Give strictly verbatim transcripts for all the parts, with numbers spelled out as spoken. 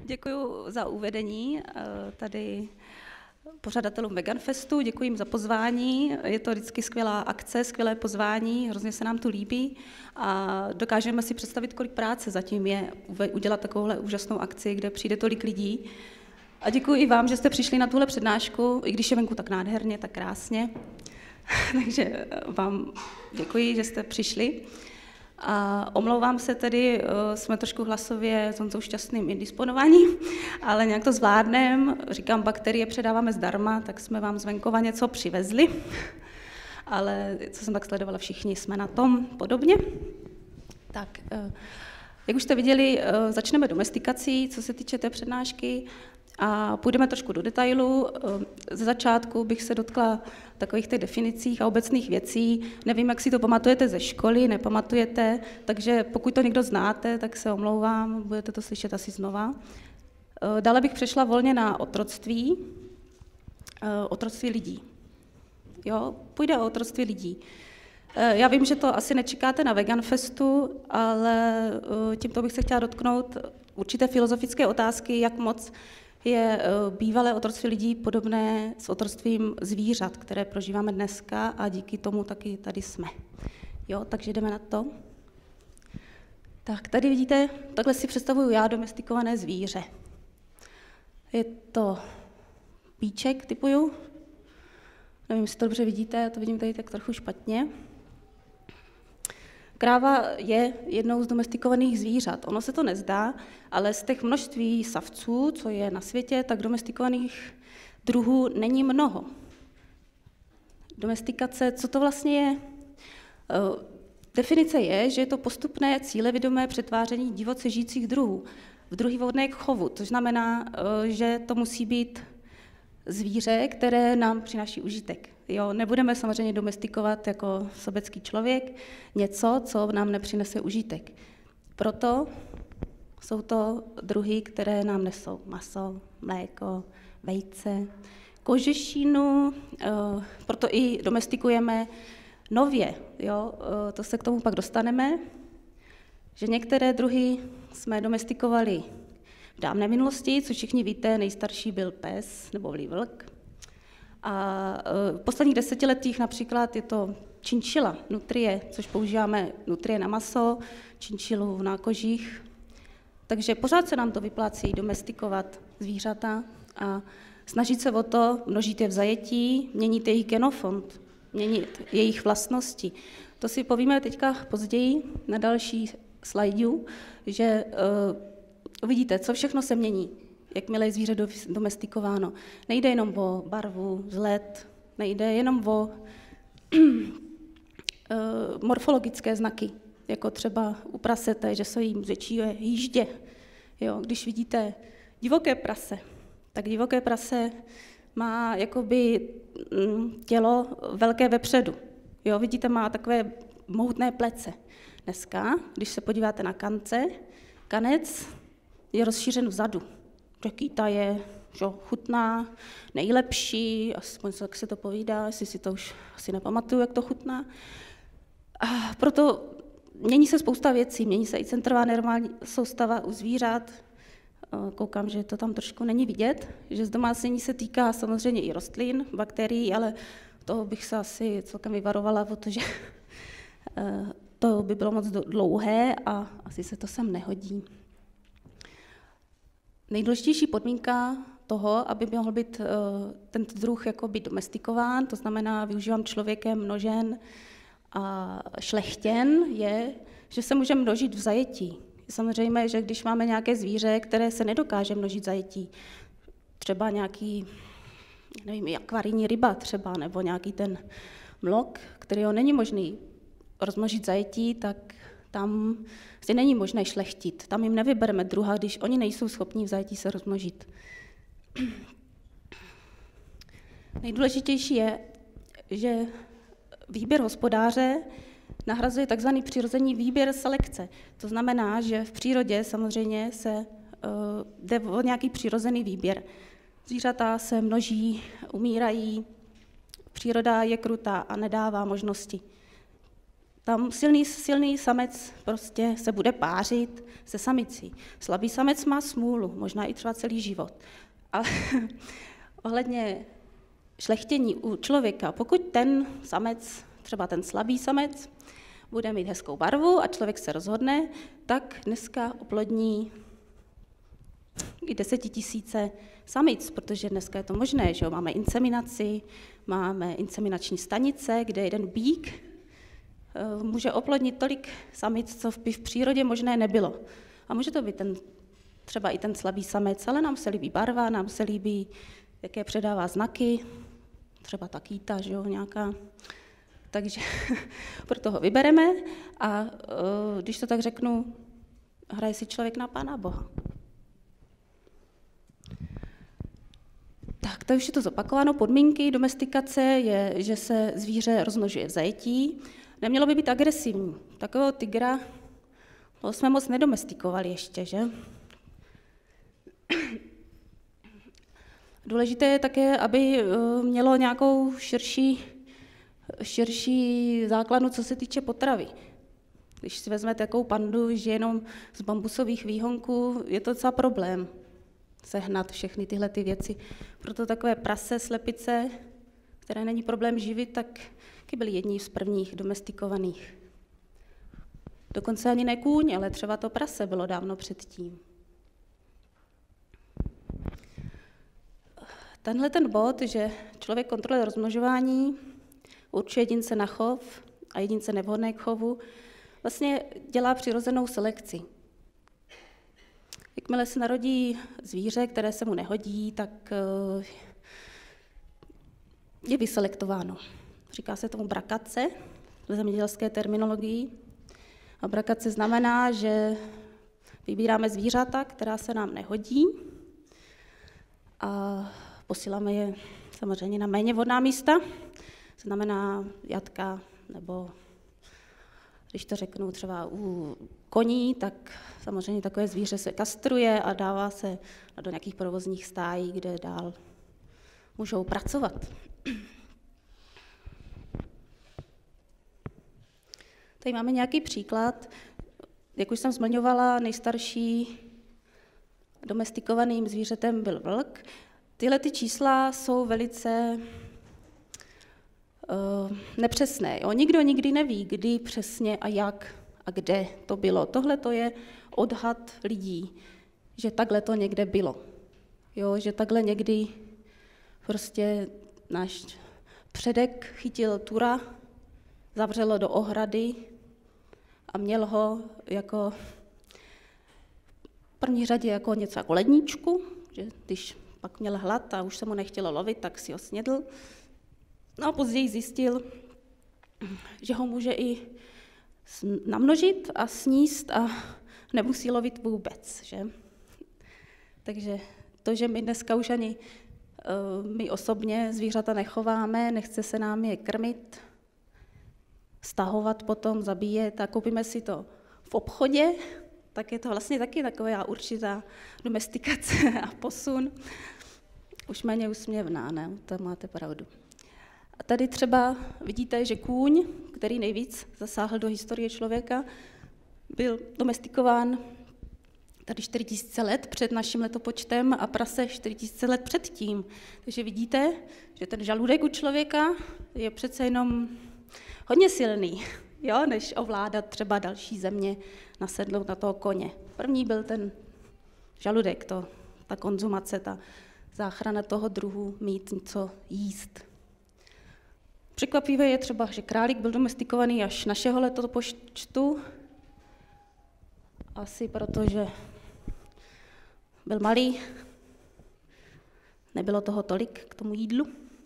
Děkuji za uvedení tady pořadatelům Vegan Festu, děkuji jim za pozvání. Je to vždycky skvělá akce, skvělé pozvání, hrozně se nám to líbí a dokážeme si představit, kolik práce zatím je udělat takovouhle úžasnou akci, kde přijde tolik lidí. A děkuji i vám, že jste přišli na tuhle přednášku, i když je venku tak nádherně, tak krásně. Takže vám děkuji, že jste přišli. A omlouvám se tedy, jsme trošku hlasově s Honzou Šťastným indisponovaní, ale nějak to zvládneme. Říkám, bakterie předáváme zdarma, tak jsme vám z venkova něco přivezli. Ale co jsem tak sledovala, všichni jsme na tom podobně. Tak, jak už jste viděli, začneme domestikací, co se týče té přednášky. A půjdeme trošku do detailu. Ze začátku bych se dotkla takových těch definicích a obecných věcí. Nevím, jak si to pamatujete ze školy, nepamatujete, takže pokud to někdo znáte, tak se omlouvám, budete to slyšet asi znova. Dále bych přešla volně na otroctví, otroctví lidí. Jo, půjde o otroctví lidí. Já vím, že to asi nečekáte na Vegan Festu, ale tímto bych se chtěla dotknout určité filozofické otázky, jak moc je bývalé otroctví lidí podobné s otroctvím zvířat, které prožíváme dneska a díky tomu taky tady jsme. Jo, takže jdeme na to. Tak, tady vidíte, takhle si představuju já domestikované zvíře. Je to píček, typuju. Nevím, jestli to dobře vidíte, já to vidím tady tak trochu špatně. Kráva je jednou z domestikovaných zvířat. Ono se to nezdá, ale z těch množství savců, co je na světě, tak domestikovaných druhů není mnoho. Domestikace, co to vlastně je? Definice je, že je to postupné cílevědomé přetváření divoce žijících druhů v druhý vodné chovu, což znamená, že to musí být zvíře, které nám přináší užitek. Jo, nebudeme samozřejmě domestikovat jako sobecký člověk něco, co nám nepřinese užitek. Proto jsou to druhy, které nám nesou maso, mléko, vejce, kožešinu, proto i domestikujeme nově. Jo, to se k tomu pak dostaneme, že některé druhy jsme domestikovali v dávné minulosti, co všichni víte, nejstarší byl pes nebo vlk. A v posledních desetiletích například je to činčila, nutrie, což používáme nutrie na maso, činčilu na kožích. Takže pořád se nám to vyplácí domestikovat zvířata a snažit se o to množit je v zajetí, měnit jejich genofond, měnit jejich vlastnosti. To si povíme teďka později na další slajdu, že uh, uvidíte, co všechno se mění, jakmile je zvíře domestikováno. Nejde jenom o barvu, vzhled, nejde jenom o morfologické znaky, jako třeba u prasete, že se jim zvětšuje jíždě. Jo, když vidíte divoké prase, tak divoké prase má jakoby tělo velké vepředu. Jo, vidíte, má takové mohutné plece. Dneska, když se podíváte na kance, kanec je rozšířen vzadu. Rekýta je že, chutná, nejlepší, aspoň jak se to povídá, jestli si to už asi nepamatuju, jak to chutná. A proto mění se spousta věcí, mění se i centrová nervální soustava u zvířat. Koukám, že to tam trošku není vidět, že zdomácnění se týká samozřejmě i rostlin, bakterií, ale toho bych se asi celkem vyvarovala, protože to by bylo moc dlouhé a asi se to sem nehodí. Nejdůležitější podmínka toho, aby mohl být uh, tento druh jakoby domestikován, to znamená využívám člověkem množen a šlechtěn, je, že se může množit v zajetí. Samozřejmě, že když máme nějaké zvíře, které se nedokáže množit v zajetí, třeba nějaký, nevím, akvarijní ryba třeba, nebo nějaký ten mlok, kterýho není možný rozmnožit v zajetí, tak tam si není možné šlechtit. Tam jim nevybereme druha, když oni nejsou schopní v zajetí se rozmnožit. Nejdůležitější je, že výběr hospodáře nahrazuje takzvaný přirozený výběr selekce. To znamená, že v přírodě samozřejmě se uh, jde o nějaký přirozený výběr. Zvířata se množí, umírají, příroda je krutá a nedává možnosti. Tam silný, silný samec prostě se bude pářit se samicí. Slabý samec má smůlu, možná i třeba celý život. Ale ohledně šlechtění u člověka, pokud ten samec, třeba ten slabý samec, bude mít hezkou barvu a člověk se rozhodne, tak dneska oplodní i desetitisíce samic, protože dneska je to možné, že jo? Máme inseminaci, máme inseminační stanice, kde jeden býk může oplodnit tolik samic, co by v přírodě možné nebylo. A může to být ten, třeba i ten slabý samec, ale nám se líbí barva, nám se líbí, jaké předává znaky, třeba ta kýta, že jo, nějaká. Takže proto ho vybereme a když to tak řeknu, hraje si člověk na Pána Boha. Tak, to už je to zopakováno. Podmínky domestikace je, že se zvíře rozmnožuje v zajetí. Nemělo by být agresivní. Takového tygra to jsme moc nedomestikovali ještě, že? Důležité je také, aby mělo nějakou širší, širší základnu, co se týče potravy. Když si vezmete takovou pandu, že jenom z bambusových výhonků, je to docela problém sehnat všechny tyhle ty věci. Proto takové prase, slepice, které není problém živit, tak byly jedni z prvních domestikovaných. Dokonce ani ne kůň, ale třeba to prase bylo dávno předtím. Tenhle ten bod, že člověk kontroluje rozmnožování, určuje jedince na chov a jedince nevhodné k chovu, vlastně dělá přirozenou selekci. Jakmile se narodí zvíře, které se mu nehodí, tak je vyselektováno. Říká se tomu brakace v zemědělské terminologii. A brakace znamená, že vybíráme zvířata, která se nám nehodí a posíláme je samozřejmě na méně vhodná místa. Znamená jatka, nebo když to řeknu třeba u koní, tak samozřejmě takové zvíře se kastruje a dává se do nějakých provozních stájí, kde dál můžou pracovat. Tady máme nějaký příklad. Jak už jsem zmiňovala, nejstarší domestikovaným zvířetem byl vlk. Tyhle ty čísla jsou velice uh, nepřesné. Jo? Nikdo nikdy neví, kdy přesně a jak a kde to bylo. Tohle to je odhad lidí, že takhle to někde bylo. Jo? Že takhle někdy prostě náš předek chytil tura, zavřelo do ohrady a měl ho jako v první řadě jako něco jako ledničku, že když pak měl hlad a už se mu nechtělo lovit, tak si ho snědl. No a později zjistil, že ho může i namnožit a sníst a nemusí lovit vůbec. Že? Takže to, že my dneska už ani my osobně zvířata nechováme, nechce se nám je krmit, stahovat potom, zabíjet a koupíme si to v obchodě, tak je to vlastně taky taková určitá domestikace a posun. Už méně úsměvná, ne? To máte pravdu. A tady třeba vidíte, že kůň, který nejvíc zasáhl do historie člověka, byl domestikován tady čtyři tisíce let před naším letopočtem a prase čtyři tisíce let předtím. Takže vidíte, že ten žaludek u člověka je přece jenom hodně silný, jo, než ovládat třeba další země, nasednout na toho koně. První byl ten žaludek, to, ta konzumace, ta záchrana toho druhu, mít něco jíst. Překvapivé je třeba, že králík byl domestikovaný až našeho letopočtu, asi protože byl malý, nebylo toho tolik k tomu jídlu.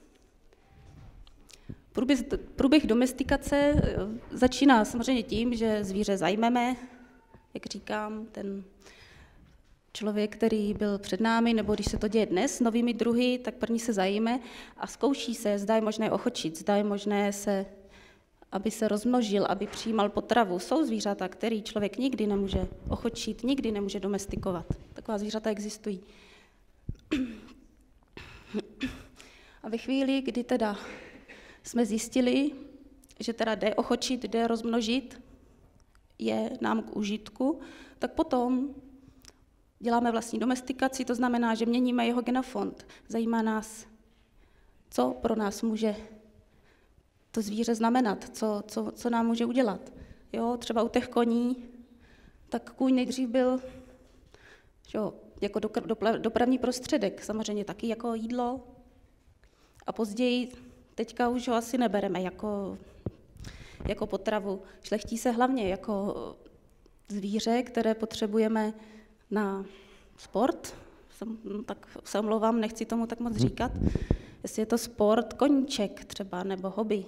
Průběh, průběh domestikace začíná samozřejmě tím, že zvíře zajmeme, jak říkám, ten člověk, který byl před námi, nebo když se to děje dnes s novými druhy, tak první se zajíme a zkouší se, zda je možné ochočit, zda je možné se, aby se rozmnožil, aby přijímal potravu. Jsou zvířata, který člověk nikdy nemůže ochočit, nikdy nemůže domestikovat. Taková zvířata existují. A ve chvíli, kdy teda jsme zjistili, že teda jde ochočit, jde rozmnožit, je nám k užitku, tak potom děláme vlastní domestikaci, to znamená, že měníme jeho genofond. Zajímá nás, co pro nás může to zvíře znamenat, co, co, co nám může udělat. Jo, třeba u těch koní, tak kůň nejdřív byl jo, jako dopravní prostředek, samozřejmě taky jako jídlo. A později, teďka už ho asi nebereme jako, jako potravu. Šlechtí se hlavně jako zvíře, které potřebujeme na sport. No, tak se omlouvám, nechci tomu tak moc říkat. Jestli je to sport, koníček třeba, nebo hobby.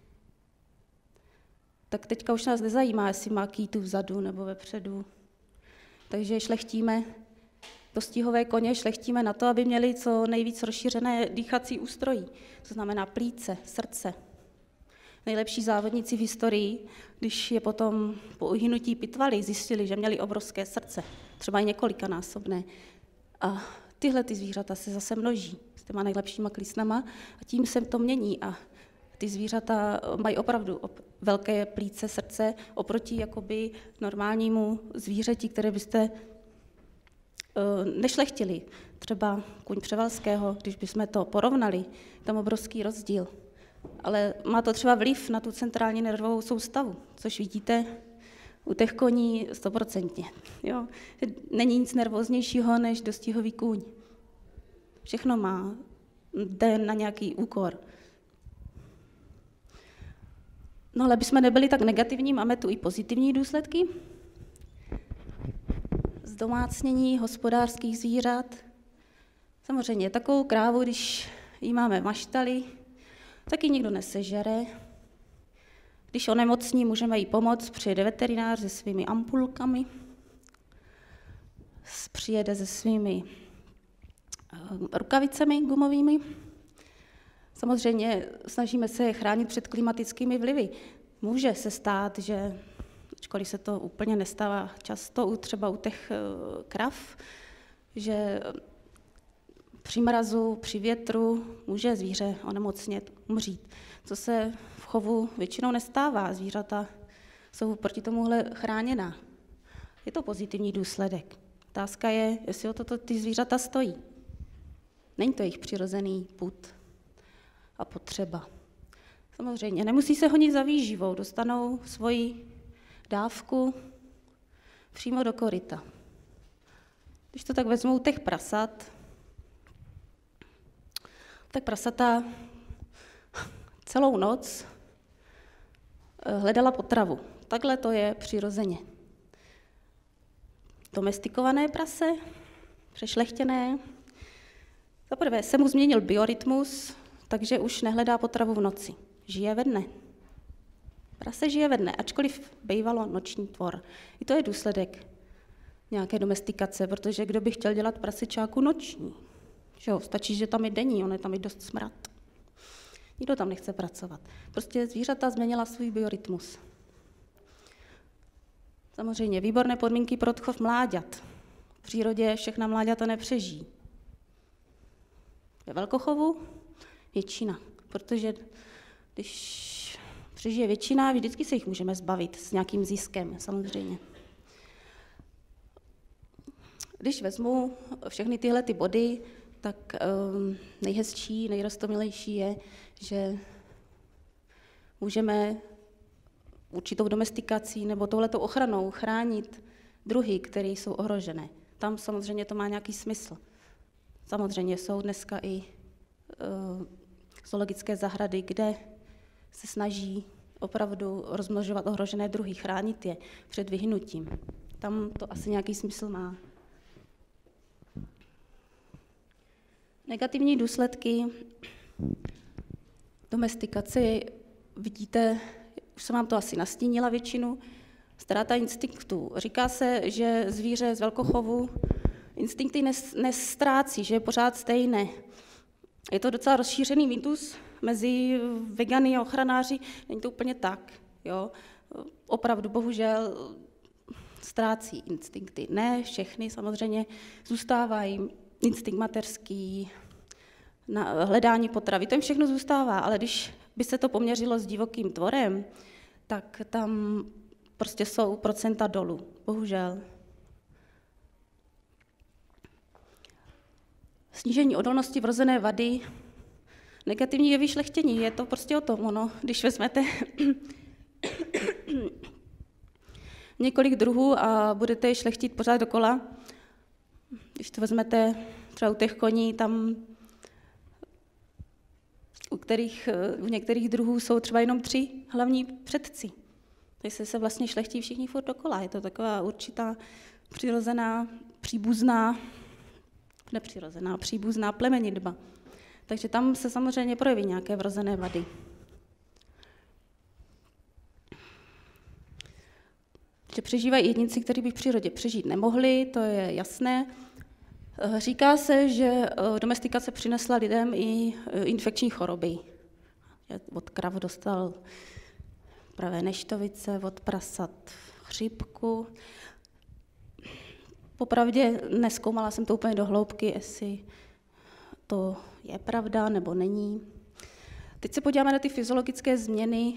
Tak teďka už nás nezajímá, jestli má kýtu vzadu nebo vepředu. Takže šlechtíme dostihové koně, šlechtíme na to, aby měli co nejvíc rozšířené dýchací ústrojí. To znamená plíce, srdce. Nejlepší závodníci v historii, když je potom po uhynutí pitvali, zjistili, že měli obrovské srdce, třeba i několikanásobné. A tyhle ty zvířata se zase množí s těma nejlepšíma klísnama a tím se to mění. A ty zvířata mají opravdu velké plíce, srdce oproti jakoby normálnímu zvířeti, které byste uh, nešlechtili. Třeba kuň převalského, když bychom to porovnali, tam obrovský rozdíl. Ale má to třeba vliv na tu centrální nervovou soustavu, což vidíte u těch koní stoprocentně. Jo? Není nic nervóznějšího než dostihový kůň. Všechno má, jde na nějaký úkor. No ale abychom nebyli tak negativní, máme tu i pozitivní důsledky. Zdomácnění hospodářských zvířat. Samozřejmě takovou krávu, když ji máme v maštali, taky nikdo nesežere. Když onemocní, můžeme jí pomoct, přijede veterinář se svými ampulkami, přijede se svými rukavicemi gumovými. Samozřejmě snažíme se chránit před klimatickými vlivy. Může se stát, že, ačkoliv se to úplně nestává často, třeba u těch krav, že při mrazu, při větru může zvíře onemocnět, umřít. Co se v chovu většinou nestává. Zvířata jsou proti tomuhle chráněná. Je to pozitivní důsledek. Otázka je, jestli o toto ty zvířata stojí. Není to jejich přirozený pud a potřeba. Samozřejmě, nemusí se honit za výživou, dostanou svoji dávku přímo do koryta. Když to tak vezmou těch prasat, tak prasata celou noc hledala potravu. Takhle to je přirozeně. Domestikované prase, přešlechtěné. Za prvé se mu změnil biorytmus, takže už nehledá potravu v noci. Žije ve dne. Prase žije ve dne, ačkoliv bývalo noční tvor. I to je důsledek nějaké domestikace, protože kdo by chtěl dělat prasečáku noční? Že jo, stačí, že tam je denní, on je tam i dost smrad. Nikdo tam nechce pracovat. Prostě zvířata změnila svůj biorytmus. Samozřejmě výborné podmínky pro odchov mláďat. V přírodě všechna mláďata nepřežijí. Ve velkochovu většina, protože když přežije většina, vždycky se jich můžeme zbavit s nějakým ziskem, samozřejmě. Když vezmu všechny tyhle ty body, tak um, nejhezčí, nejrostomilejší je, že můžeme určitou domestikací nebo touhletou ochranou chránit druhy, které jsou ohrožené. Tam samozřejmě to má nějaký smysl. Samozřejmě jsou dneska i uh, zoologické zahrady, kde se snaží opravdu rozmnožovat ohrožené druhy, chránit je před vyhynutím. Tam to asi nějaký smysl má. Negativní důsledky domestikace vidíte, už jsem vám to asi nastínila většinu, ztráta instinktů. Říká se, že zvíře z velkochovu instinkty nestrácí, že je pořád stejné. Je to docela rozšířený mýtus mezi vegany a ochranáři, není to úplně tak. Jo? Opravdu, bohužel, ztrácí instinkty. Ne všechny, samozřejmě zůstávají instinkt mateřský, na hledání potravy, to jim všechno zůstává, ale když by se to poměřilo s divokým tvorem, tak tam prostě jsou procenta dolů, bohužel. Snížení odolnosti vrozené vady, negativní je vyšlechtění, je to prostě o tom, ono, když vezmete několik druhů a budete je šlechtit pořád dokola, když to vezmete třeba u těch koní, tam u, kterých, u některých druhů jsou třeba jenom tři hlavní předci. Takže se vlastně šlechtí všichni furt dokola. Je to taková určitá přirozená, příbuzná, nepřirozená, příbuzná plemenitba. Takže tam se samozřejmě projeví nějaké vrozené vady. Že přežívají jedinci, kteří by v přírodě přežít nemohli, to je jasné. Říká se, že domestikace přinesla lidem i infekční choroby. Od krav dostal pravé neštovice, od prasat chřipku. Popravdě nezkoumala jsem to úplně do hloubky, jestli to je pravda nebo není. Teď se podíváme na ty fyziologické změny,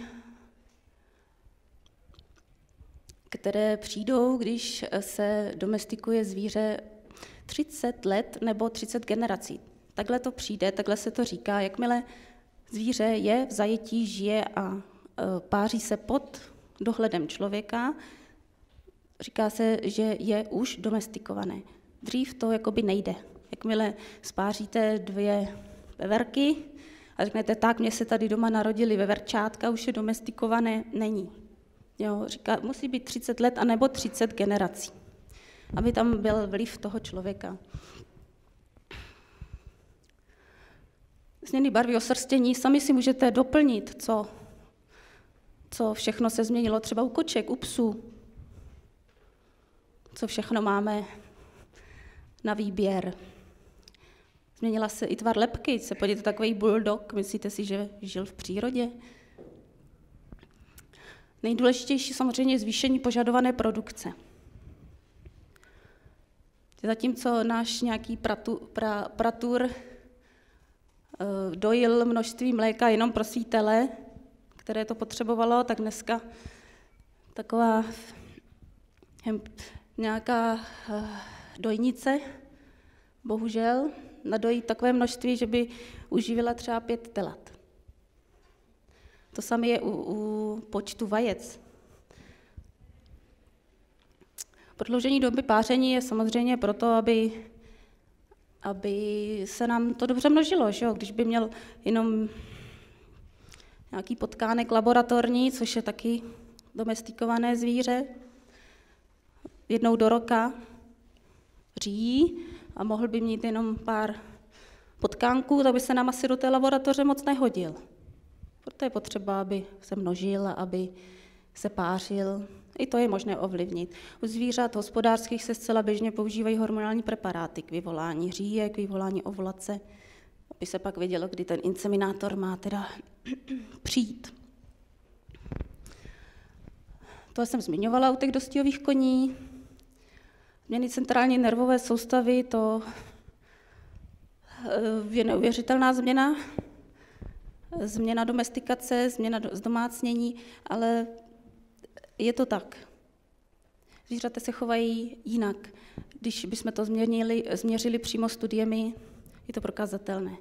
které přijdou, když se domestikuje zvíře třicet let nebo třicet generací. Takhle to přijde, takhle se to říká, jakmile zvíře je v zajetí, žije a páří se pod dohledem člověka, říká se, že je už domestikované. Dřív to jakoby nejde. Jakmile spáříte dvě veverky a řeknete, tak, mě se tady doma narodili veverčátka, už je domestikované, není. Jo, říká, musí být třicet let anebo třicet generací, aby tam byl vliv toho člověka. Změny barvy osrstění, sami si můžete doplnit, co, co všechno se změnilo třeba u koček, u psů, co všechno máme na výběr. Změnila se i tvar lebky, se podívejte, takový bulldog, myslíte si, že žil v přírodě? Nejdůležitější samozřejmě je zvýšení požadované produkce. Zatímco náš nějaký pratu, pra, pratur uh, dojil množství mléka jenom pro svý tele, které to potřebovalo, tak dneska taková hm, nějaká uh, dojnice, bohužel, nadojí takové množství, že by uživila třeba pět telat. To samé je u, u počtu vajec. Prodloužení doby páření je samozřejmě proto, aby, aby se nám to dobře množilo. Že jo? Když by měl jenom nějaký potkánek laboratorní, což je taky domestikované zvíře, jednou do roka říjí a mohl by mít jenom pár potkánků, tak by se nám asi do té laboratoře moc nehodil. Proto je potřeba, aby se množil, aby se pářil. I to je možné ovlivnit. U zvířat hospodářských se zcela běžně používají hormonální preparáty k vyvolání říje, k vyvolání ovulace, aby se pak vědělo, kdy ten inseminátor má teda přijít. To jsem zmiňovala u těch dostihových koní. Změny centrální nervové soustavy, to je neuvěřitelná změna. Změna domestikace, změna zdomácnění, ale je to tak. Zvířata se chovají jinak. Když bychom to změřili, změřili přímo studiemi, je to prokazatelné.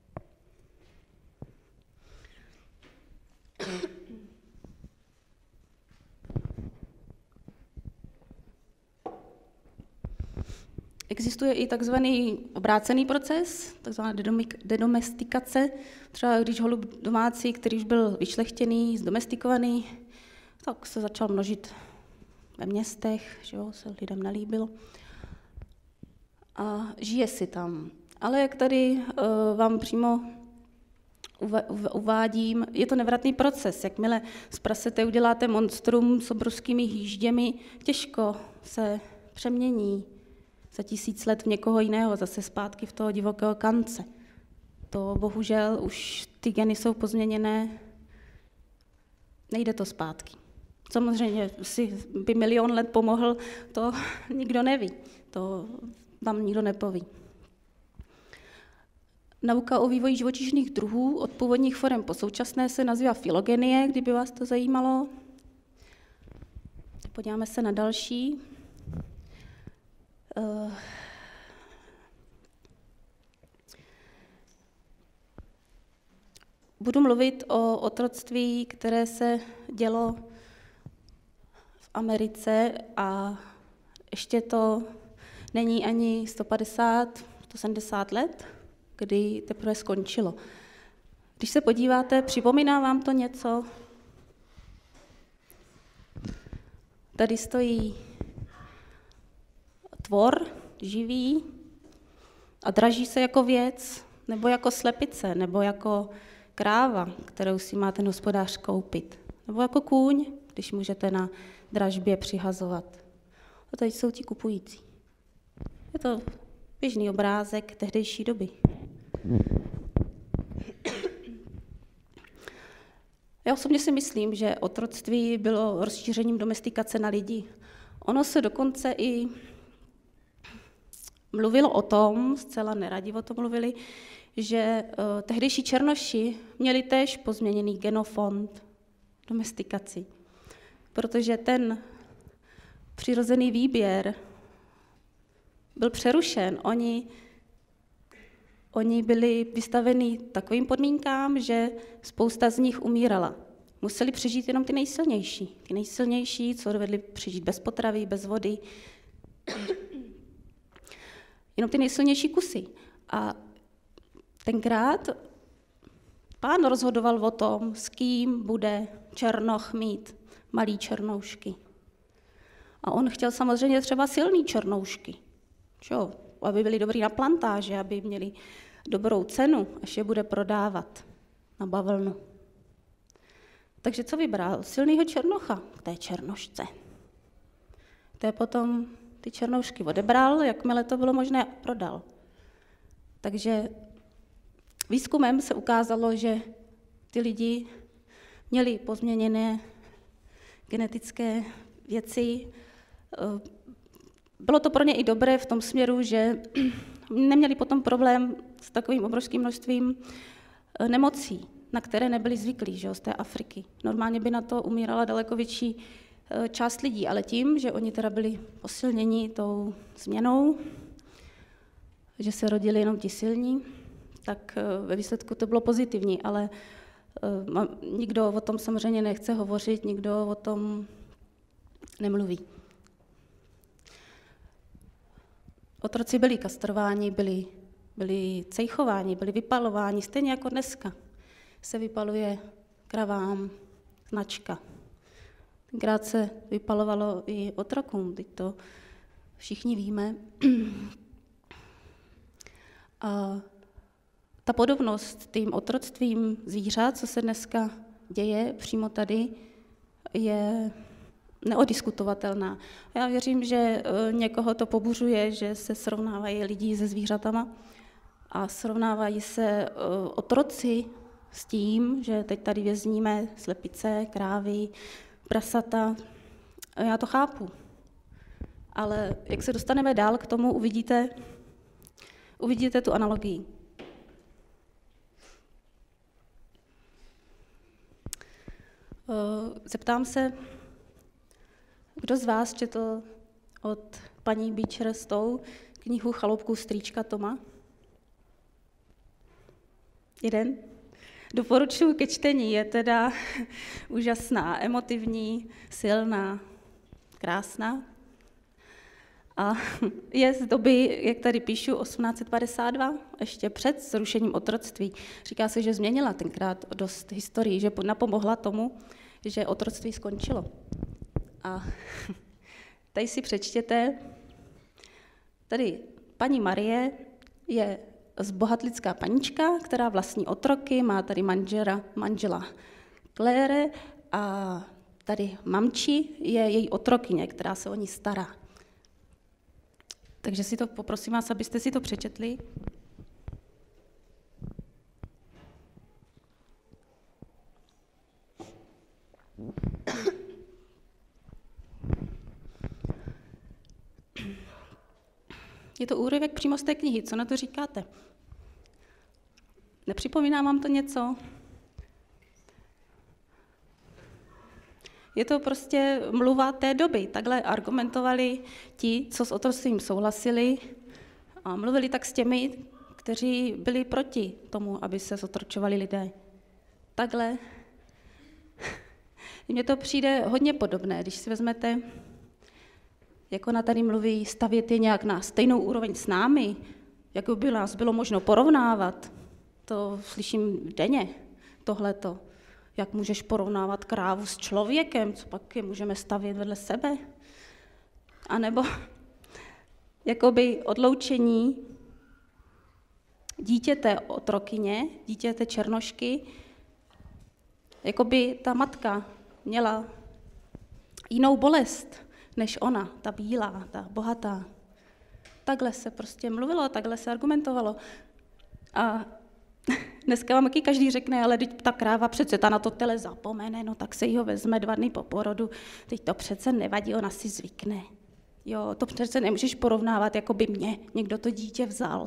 Existuje i takzvaný obrácený proces, takzvaná dedomestikace. Třeba když holub domácí, který už byl vyšlechtěný, zdomestikovaný, tak se začal množit ve městech, že jo, se lidem nelíbilo. A žije si tam. Ale jak tady uh, vám přímo uvádím, je to nevratný proces. Jakmile z prasete uděláte monstrum s obrovskými hýžděmi, těžko se přemění za tisíc let v někoho jiného, zase zpátky v toho divokého kance. To bohužel už ty geny jsou pozměněné, nejde to zpátky. Samozřejmě si by milion let pomohl, to nikdo neví, to vám nikdo nepoví. Nauka o vývoji živočišných druhů od původních forem po současné se nazývá filogenie, kdyby vás to zajímalo. Podíváme se na další. Uh, Budu mluvit o otroctví, které se dělo v Americe a ještě to není ani sto padesát, sto sedmdesát let, kdy teprve skončilo. Když se podíváte, připomíná vám to něco? Tady stojí tvor živý a draží se jako věc, nebo jako slepice, nebo jako kráva, kterou si má ten hospodář koupit, nebo jako kůň, když můžete na dražbě přihazovat. A tady jsou ti kupující. Je to běžný obrázek tehdejší doby. Já osobně si myslím, že otroctví bylo rozšířením domestikace na lidi. Ono se dokonce i mluvilo o tom, zcela neradi o tom mluvili, že uh, tehdejší černoši měli též pozměněný genofond domestikaci, protože ten přirozený výběr byl přerušen. Oni, oni byli vystaveni takovým podmínkám, že spousta z nich umírala. Museli přežít jenom ty nejsilnější. Ty nejsilnější, co dovedli přežít bez potravy, bez vody. Jenom ty nejsilnější kusy. A tenkrát pán rozhodoval o tom, s kým bude černoch mít malý černoušky. A on chtěl samozřejmě třeba silný černoušky, čo? Aby byli dobrý na plantáže, aby měli dobrou cenu, až je bude prodávat na bavlnu. Takže co vybral? Silného černocha k té černošce. Té potom ty černoušky odebral, jakmile to bylo možné, prodal. Takže výzkumem se ukázalo, že ty lidi měli pozměněné genetické věci. Bylo to pro ně i dobré v tom směru, že neměli potom problém s takovým obrovským množstvím nemocí, na které nebyli zvyklí, že jo, z té Afriky. Normálně by na to umírala daleko větší část lidí, ale tím, že oni teda byli posilněni tou změnou, že se rodili jenom ti silní, tak ve výsledku to bylo pozitivní, ale nikdo o tom samozřejmě nechce hovořit, nikdo o tom nemluví. Otroci byli kastrováni, byli, byli cejchováni, byli vypalováni, stejně jako dneska se vypaluje kravám značka. Tenkrát se vypalovalo i otrokům, teď to všichni víme. A ta podobnost tím otroctvím zvířat, co se dneska děje přímo tady, je neodiskutovatelná. Já věřím, že někoho to pobuřuje, že se srovnávají lidi se zvířatama a srovnávají se otroci s tím, že teď tady vězníme slepice, krávy, prasata. Já to chápu. Ale jak se dostaneme dál k tomu, uvidíte, uvidíte tu analogii. Zeptám se, kdo z vás četl od paní Beecher Stowe knihu Chaloupku strýčka Toma? Jeden? Doporučuji ke čtení, je teda úžasná, emotivní, silná, krásná. A je z doby, jak tady píšu, osmnáct padesát dva, ještě před zrušením otroctví. Říká se, že změnila tenkrát dost historii, že napomohla tomu, že otroctví skončilo. A tady si přečtěte, tady paní Marie je zbohatlická panička, která vlastní otroky, má tady manžela, manžela Claire a tady mamči je její otrokyně, která se o ní stará. Takže si to poprosím vás, abyste si to přečetli. Je to úryvek přímo z té knihy, co na to říkáte? Nepřipomíná vám to něco? Je to prostě mluva té doby. Takhle argumentovali ti, co s otroctvím souhlasili a mluvili tak s těmi, kteří byli proti tomu, aby se zotročovali lidé. Takhle. Mně to přijde hodně podobné, když si vezmete, jak ona tady mluví, stavět je nějak na stejnou úroveň s námi, jako by nás bylo možno porovnávat. To slyším denně, tohleto. Jak můžeš porovnávat krávu s člověkem, co pak je můžeme stavět vedle sebe? A nebo jakoby odloučení dítěte otrokyně, dítěte černošky, jakoby ta matka měla jinou bolest než ona, ta bílá, ta bohatá. Takhle se prostě mluvilo, takhle se argumentovalo. A dneska vám taky každý řekne, ale teď ta kráva přece ta na to tele zapomene, no tak se jí ho vezme dva dny po porodu, teď to přece nevadí, ona si zvykne. Jo, to přece nemůžeš porovnávat, jako by mě někdo to dítě vzal.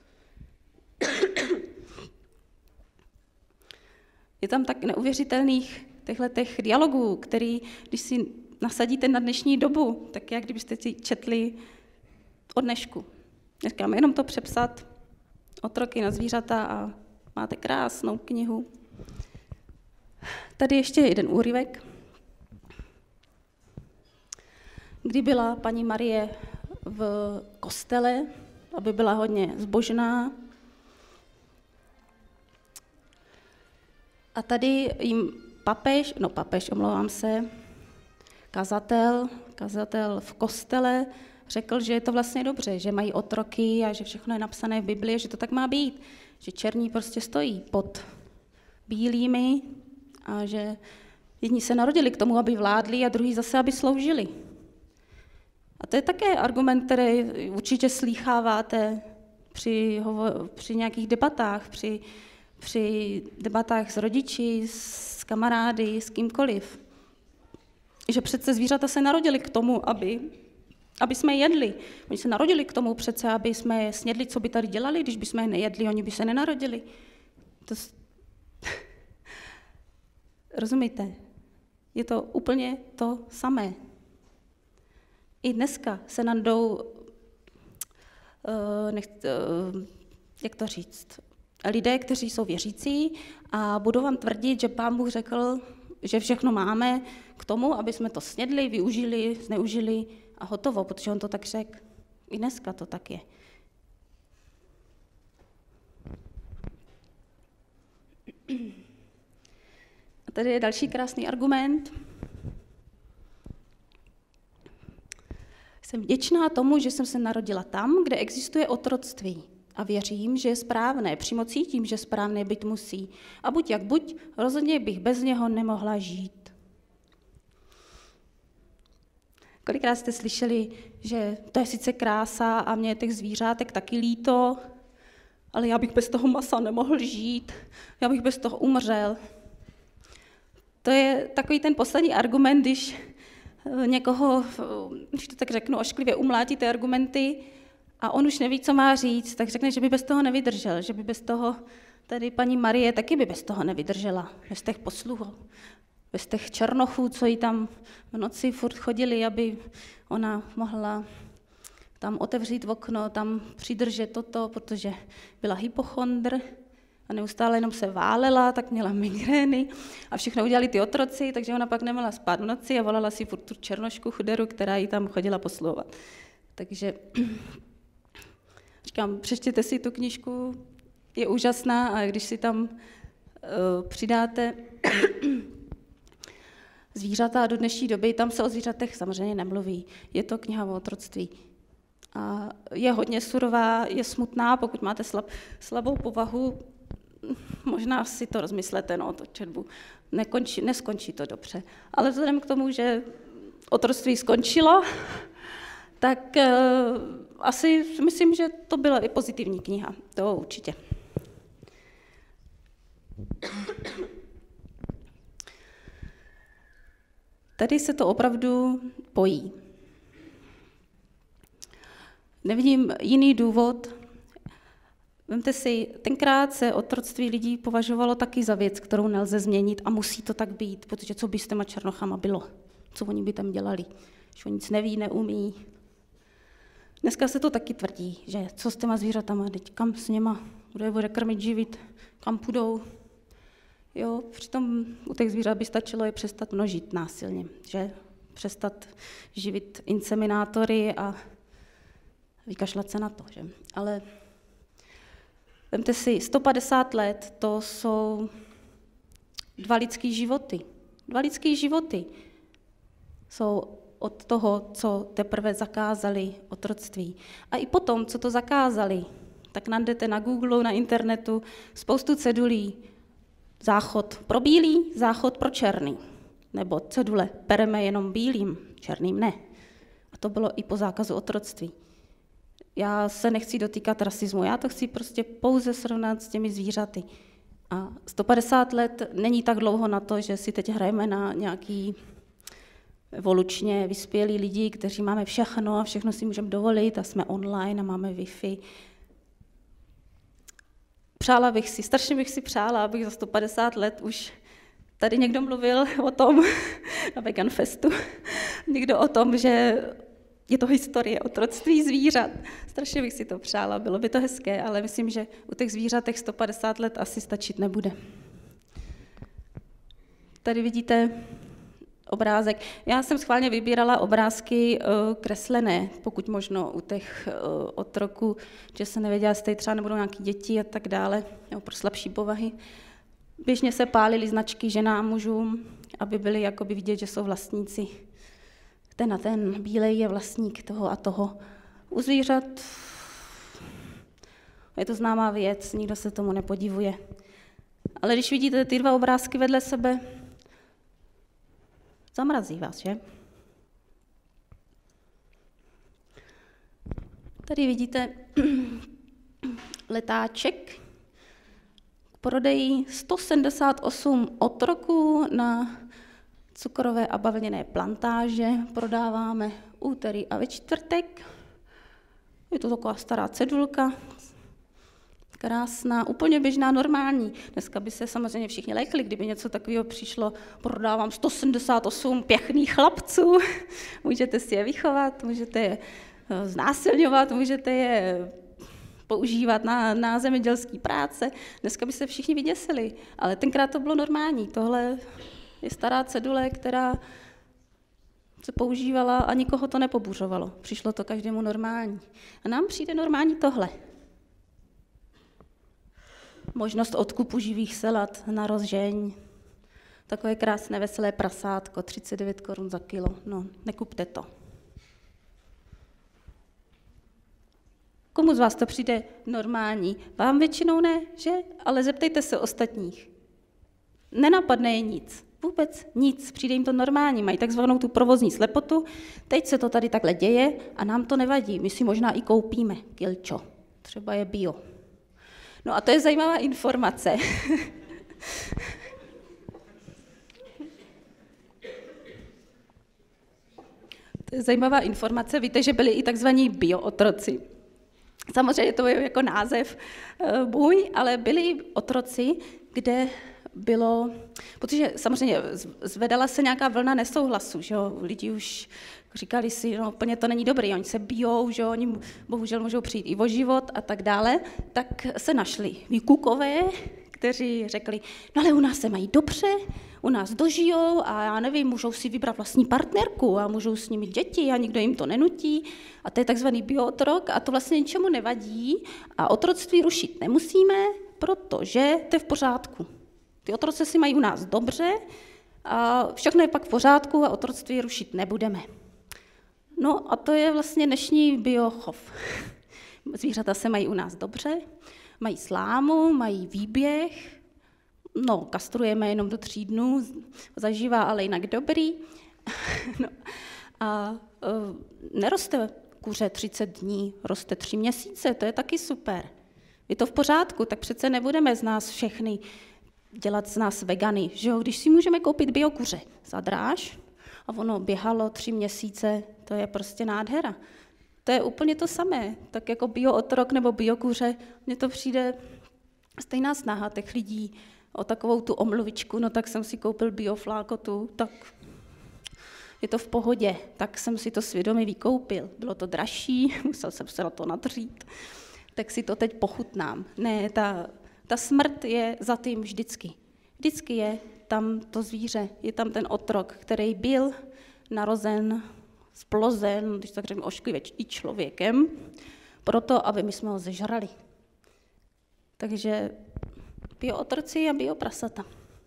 Je tam tak neuvěřitelných těchto dialogů, který, když si nasadíte na dnešní dobu, tak jak kdybyste si četli o dnešku. Říkám, jenom to přepsat, Otroky na zvířata a máte krásnou knihu. Tady ještě jeden úryvek, kdy byla paní Marie v kostele, aby byla hodně zbožná. A tady jim papež, no papež, omlouvám se, kazatel, kazatel v kostele řekl, že je to vlastně dobře, že mají otroky a že všechno je napsané v Biblii, že to tak má být, že černí prostě stojí pod bílými a že jedni se narodili k tomu, aby vládli a druhý zase, aby sloužili. A to je také argument, který určitě slýcháváte při, hovo- při nějakých debatách, při, při debatách s rodiči, s kamarády, s kýmkoliv. Že přece zvířata se narodili k tomu, aby, aby jsme jedli. Oni se narodili k tomu přece, aby jsme snědli, co by tady dělali, když by jsme je nejedli, oni by se nenarodili. To... Rozumíte? Je to úplně to samé. I dneska se nám jdou, uh, nech, uh, jak to říct, lidé, kteří jsou věřící a budou vám tvrdit, že Pán Bůh řekl, že všechno máme k tomu, aby jsme to snědli, využili, zneužili a hotovo, protože on to tak řekl. I dneska to tak je. A tady je další krásný argument. Jsem vděčná tomu, že jsem se narodila tam, kde existuje otroctví. A věřím, že je správné, přímo cítím, že správné být musí. A buď jak buď, rozhodně bych bez něho nemohla žít. Kolikrát jste slyšeli, že to je sice krása a mě je těch zvířátek taky líto, ale já bych bez toho masa nemohl žít, já bych bez toho umřel. To je takový ten poslední argument, když někoho, když to tak řeknu, ošklivě umlátí ty argumenty a on už neví, co má říct, tak řekne, že by bez toho nevydržel, že by bez toho, tady paní Marie taky by bez toho nevydržela, bez těch posluhů, bez těch černochů, co jí tam v noci furt chodili, aby ona mohla tam otevřít okno, tam přidržet toto, protože byla hypochondr a neustále jenom se válela, tak měla migrény a všechno udělali ty otroci, takže ona pak nemohla spát v noci a volala si furt tu černošku chuderu, která jí tam chodila posluhovat. Takže říkám, přečtěte si tu knížku, je úžasná a když si tam uh, přidáte zvířata do dnešní doby, tam se o zvířatech samozřejmě nemluví. Je to kniha o otroctví. A je hodně surová, je smutná, pokud máte slab, slabou povahu, možná si to rozmyslete, no, to četbu. Nekončí, neskončí to dobře. Ale vzhledem k tomu, že otroctví skončilo, tak uh, asi myslím, že to byla i pozitivní kniha. To určitě. Tady se to opravdu pojí. Nevidím jiný důvod, Vemte si, tenkrát se otroctví lidí považovalo taky za věc, kterou nelze změnit a musí to tak být, protože co by s těma černochama bylo? Co oni by tam dělali? Že oni nic neví, neumí. Dneska se to taky tvrdí, že co s těma zvířatama, teď kam s něma, kdo je bude krmit, živit, kam půjdou. Jo, přitom u těch zvířat by stačilo je přestat množit násilně, že? Přestat živit inseminátory a vykašlat se na to, že? Ale vemte si, sto padesát let, to jsou dva lidské životy. Dva lidské životy jsou od toho, co teprve zakázali otroctví. A i potom, co to zakázali, tak najdete na Google, na internetu spoustu cedulí. Záchod pro bílý, záchod pro černý. Nebo cedule, pereme jenom bílým, černým ne. A to bylo i po zákazu otroctví. Já se nechci dotýkat rasismu, já to chci prostě pouze srovnat s těmi zvířaty. A sto padesát let není tak dlouho na to, že si teď hrajeme na nějaký evolučně vyspělí lidi, kteří máme všechno a všechno si můžeme dovolit a jsme online a máme Wi-Fi. Přála bych si, strašně bych si přála, abych za sto padesát let už tady někdo mluvil o tom na Vegan Festu, někdo o tom, že je to historie otroctví zvířat. Strašně bych si to přála, bylo by to hezké, ale myslím, že u těch zvířatech sto padesát let asi stačit nebude. Tady vidíte obrázek. Já jsem schválně vybírala obrázky uh, kreslené, pokud možno u těch uh, otroků, že se nevěděla, jestli třeba nebudou nějaké děti a tak dále, nebo pro slabší povahy. Běžně se pálily značky ženám, mužům, aby byli jakoby vidět, že jsou vlastníci. Ten a ten bílej je vlastník toho a toho. U zvířat je to známá věc, nikdo se tomu nepodivuje. Ale když vidíte ty dva obrázky vedle sebe, zamrazí vás, že? Tady vidíte letáček k prodeji sto sedmdesát osm otroků na cukrové a bavlněné plantáže. Prodáváme úterý a ve čtvrtek. Je to taková stará cedulka, krásná, úplně běžná, normální. Dneska by se samozřejmě všichni lékli, kdyby něco takového přišlo. Prodávám sto sedmdesát osm pěkných chlapců, můžete si je vychovat, můžete je znásilňovat, můžete je používat na, na zemědělské práce. Dneska by se všichni vyděsili, ale tenkrát to bylo normální. Tohle je stará cedule, která se používala a nikoho to nepobuřovalo. Přišlo to každému normální. A nám přijde normální tohle. Možnost odkupu živých selat na rozžeň. Takové krásné veselé prasátko, třicet devět korun za kilo. No, nekupte to. Komu z vás to přijde normální? Vám většinou ne, že? Ale zeptejte se ostatních. Nenapadne je nic. Vůbec nic. Přijde jim to normální. Mají takzvanou tu provozní slepotu. Teď se to tady takhle děje a nám to nevadí. My si možná i koupíme kilčo. Třeba je bio. No a to je zajímavá informace. To je zajímavá informace. Víte, že byli i takzvaní biootroci. Samozřejmě to je jako název můj, ale byli otroci, kde bylo, protože samozřejmě zvedala se nějaká vlna nesouhlasu, že jo, lidi už říkali si, no úplně to není dobrý, oni se bijou, že jo, oni bohužel můžou přijít i o život a tak dále, tak se našli výkukové, kteří řekli, no ale u nás se mají dobře, u nás dožijou a já nevím, můžou si vybrat vlastní partnerku a můžou s nimi děti a nikdo jim to nenutí a to je takzvaný biootrok a to vlastně ničemu nevadí a otroctví rušit nemusíme, protože to je v pořádku. Ty otroci si mají u nás dobře a všechno je pak v pořádku a otroctví rušit nebudeme. No a to je vlastně dnešní biochov. Zvířata se mají u nás dobře, mají slámu, mají výběh, no kastrujeme jenom do tří dnů, zažívá ale jinak dobrý. No, a uh, neroste kuře třicet dní, roste tři měsíce, to je taky super. Je to v pořádku, tak přece nebudeme z nás všechny dělat z nás vegany, že jo? Když si můžeme koupit biokuře za dráž a ono běhalo tři měsíce, to je prostě nádhera. To je úplně to samé, tak jako biootrok nebo biokuře, mně to přijde stejná snaha těch lidí o takovou tu omluvičku, no tak jsem si koupil bioflákotu, tak je to v pohodě, tak jsem si to svědomě vykoupil. Bylo to dražší, musel jsem se na to nadřít, tak si to teď pochutnám. Ne, ta, ta smrt je za tím vždycky. Vždycky je tam to zvíře, je tam ten otrok, který byl narozen, splozen, když tak řeknu ošklivě, i člověkem, proto, aby my jsme ho zežrali. Takže biootroci a bioprasata.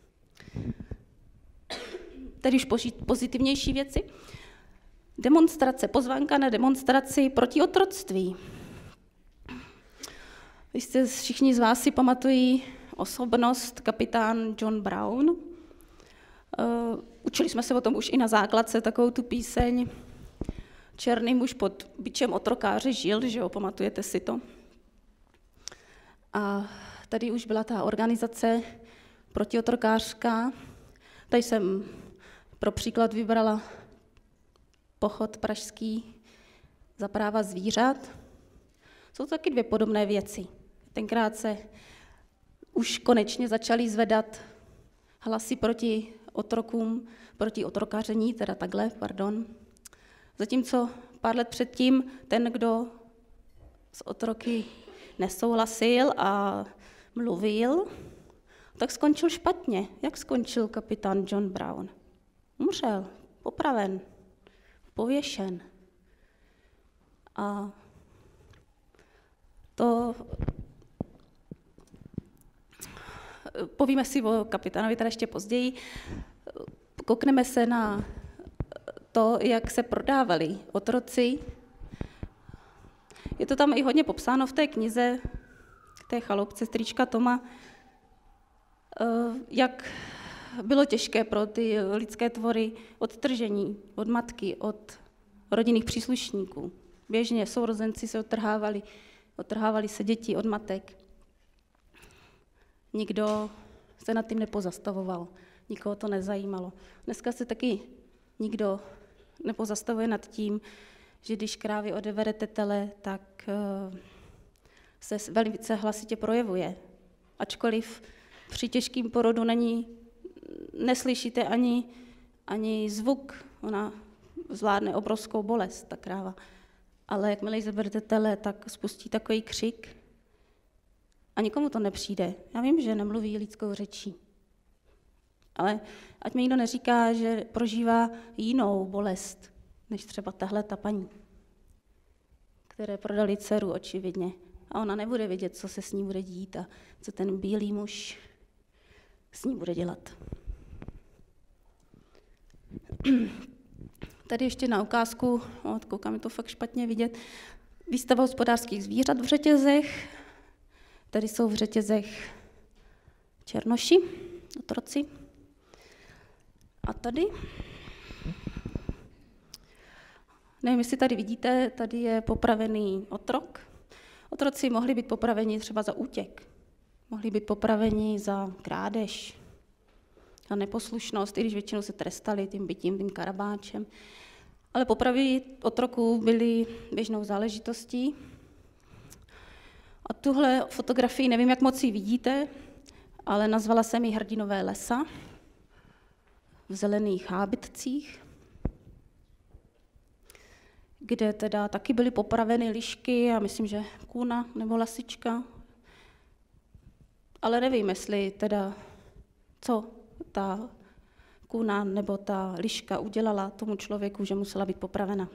Tedy už pozitivnější věci. Demonstrace, pozvánka na demonstraci proti otroctví. Jistě všichni z vás si pamatují osobnost kapitán John Brown. Uh, učili jsme se o tom už i na základce, takovou tu píseň. Černý muž pod bičem otrokáře žil, že jo, pamatujete si to. A tady už byla ta organizace protiotrokářská. Tady jsem pro příklad vybrala pochod pražský za práva zvířat. Jsou to taky dvě podobné věci. Tenkrát se už konečně začaly zvedat hlasy proti otrokům, proti otrokaření, teda takhle, pardon. Zatímco pár let předtím ten, kdo s otroky nesouhlasil a mluvil, tak skončil špatně. Jak skončil kapitán John Brown? Umřel, popraven, pověšen. A to povíme si o kapitánovi tady ještě později. Koukneme se na to, jak se prodávali otroci. Je to tam i hodně popsáno v té knize, té chaloupce strýčka Toma, jak bylo těžké pro ty lidské tvory odtržení od matky, od rodinných příslušníků. Běžně sourozenci se odtrhávali, odtrhávali se děti od matek. Nikdo se nad tím nepozastavoval, nikoho to nezajímalo. Dneska se taky nikdo nepozastavuje nad tím, že když krávy odeberete tele, tak se velice hlasitě projevuje. Ačkoliv při těžkém porodu není, neslyšíte ani, ani zvuk, ona zvládne obrovskou bolest, ta kráva. Ale jakmile jí zaberete tele, tak spustí takový křik a nikomu to nepřijde. Já vím, že nemluví lidskou řečí, ale ať mi nikdo neříká, že prožívá jinou bolest, než třeba tahle ta paní, které prodali dceru očividně. A ona nebude vědět, co se s ní bude dít a co ten bílý muž s ní bude dělat. Tady ještě na ukázku, o, koukám, je to fakt špatně vidět, výstava hospodářských zvířat v řetězech. Tady jsou v řetězech černoši, otroci. A tady, nevím, jestli tady vidíte, tady je popravený otrok. Otroci mohli být popraveni třeba za útěk, mohli být popraveni za krádež, za neposlušnost, i když většinou se trestali tím bytím, tím karabáčem. Ale popravy otroků byly běžnou záležitostí. A tuhle fotografii, nevím, jak moc ji vidíte, ale nazvala jsem ji Hrdinové lesa v zelených hábitcích, kde teda taky byly popraveny lišky a myslím, že kůna nebo lasička. Ale nevím, jestli teda, co ta kůna nebo ta liška udělala tomu člověku, že musela být popravena.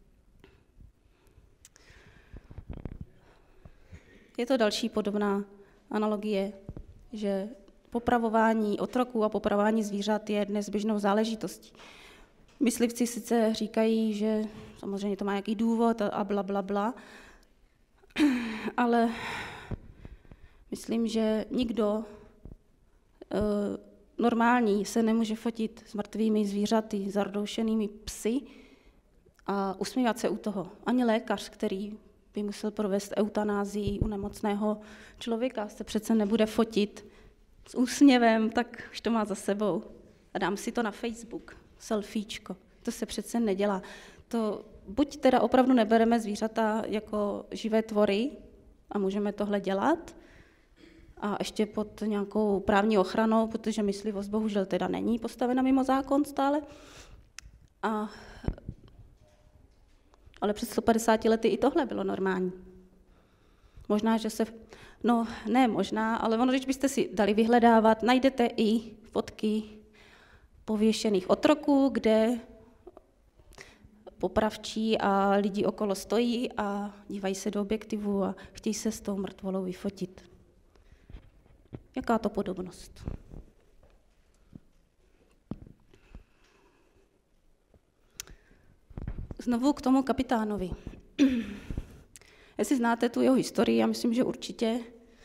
Je to další podobná analogie, že popravování otroků a popravování zvířat je dnes běžnou záležitostí. Myslivci sice říkají, že samozřejmě to má nějaký důvod a bla, bla, bla, ale myslím, že nikdo e, normální se nemůže fotit s mrtvými zvířaty, zardoušenými psy a usmívat se u toho. Ani lékař, který by musel provést eutanázii u nemocného člověka, se přece nebude fotit s úsměvem, tak už to má za sebou. A dám si to na Facebook, selfiečko. To se přece nedělá. To buď teda opravdu nebereme zvířata jako živé tvory a můžeme tohle dělat, a ještě pod nějakou právní ochranou, protože myslivost bohužel teda není postavena mimo zákon stále. A, ale před sto padesáti lety i tohle bylo normální. Možná, že se, no ne možná, ale ono, když byste si dali vyhledávat, najdete i fotky pověšených otroků, kde popravčí a lidi okolo stojí a dívají se do objektivu a chtějí se s tou mrtvolou vyfotit. Jaká to podobnost? Znovu k tomu kapitánovi. Jestli znáte tu jeho historii, já myslím, že určitě.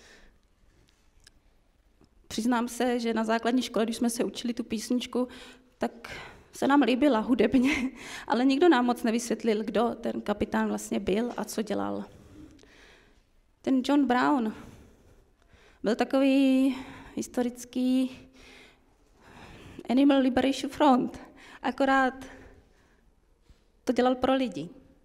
Přiznám se, že na základní škole, když jsme se učili tu písničku, tak se nám líbila hudebně, ale nikdo nám moc nevysvětlil, kdo ten kapitán vlastně byl a co dělal. Ten John Brown byl takový historický Animal Liberation Front, akorát to dělal pro lidi.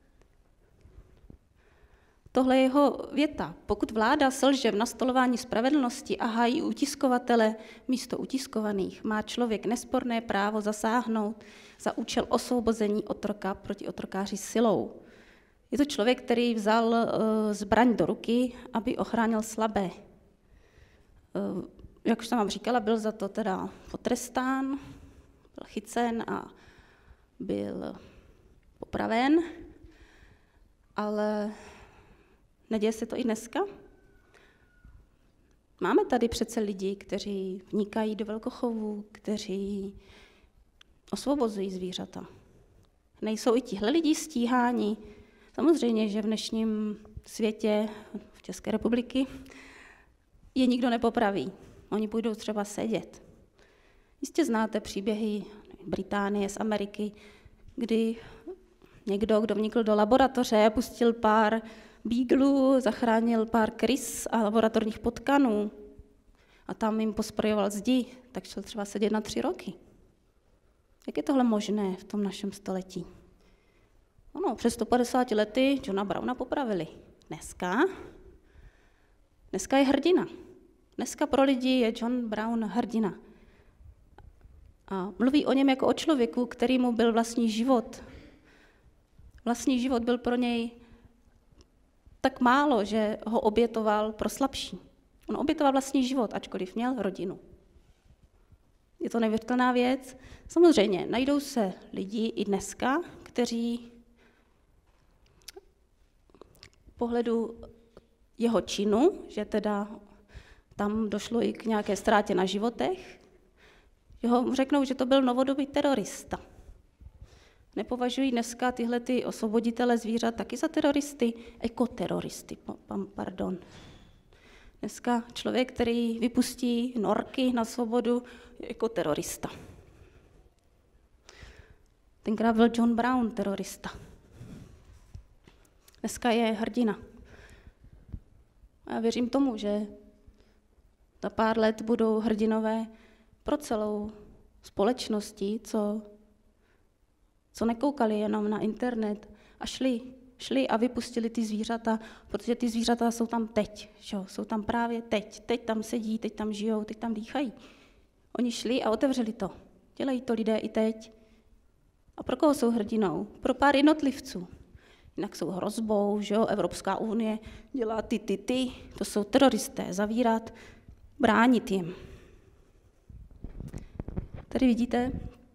Tohle je jeho věta. Pokud vláda selže v nastolování spravedlnosti a hájí utiskovatele místo utiskovaných, má člověk nesporné právo zasáhnout za účel osvobození otroka proti otrokáři silou. Je to člověk, který vzal uh, zbraň do ruky, aby ochránil slabé. Uh, jak už jsem vám říkala, byl za to teda potrestán, byl chycen a byl popraven, ale neděje se to i dneska? Máme tady přece lidi, kteří vnikají do velkochovu, kteří osvobozují zvířata. Nejsou i tihle lidi stíháni? Samozřejmě, že v dnešním světě, v České republiky, je nikdo nepopraví. Oni půjdou třeba sedět. Jistě znáte příběhy Británie, z Ameriky, kdy někdo, kdo vnikl do laboratoře, pustil pár beaglů, zachránil pár krys a laboratorních potkanů a tam jim posprojoval zdi, tak šel třeba sedět na tři roky. Jak je tohle možné v tom našem století? Ano, před sto padesáti lety Johna Browna popravili. Dneska? Dneska je hrdina. Dneska pro lidi je John Brown hrdina. A mluví o něm jako o člověku, který mu byl vlastní život. Vlastní život byl pro něj tak málo, že ho obětoval pro slabší. On obětoval vlastní život, ačkoliv měl rodinu. Je to neuvěřitelná věc. Samozřejmě, najdou se lidi i dneska, kteří v pohledu jeho činu, že teda tam došlo i k nějaké ztrátě na životech, jeho řeknou, že to byl novodobý terorista. Nepovažují dneska tyhle ty osvoboditele zvířat taky za teroristy? Ekoteroristy, pardon. Dneska člověk, který vypustí norky na svobodu, je ekoterorista. Tenkrát byl John Brown terorista. Dneska je hrdina. A já věřím tomu, že za pár let budou hrdinové pro celou společností, co co nekoukali jenom na internet a šli, šli a vypustili ty zvířata, protože ty zvířata jsou tam teď, že? Jsou tam právě teď, teď tam sedí, teď tam žijou, teď tam dýchají. Oni šli a otevřeli to. Dělají to lidé i teď. A pro koho jsou hrdinou? Pro pár jednotlivců. Jinak jsou hrozbou, že jo? Evropská unie dělá ty, ty, ty, to jsou teroristé, zavírat, bránit jim. Tady vidíte,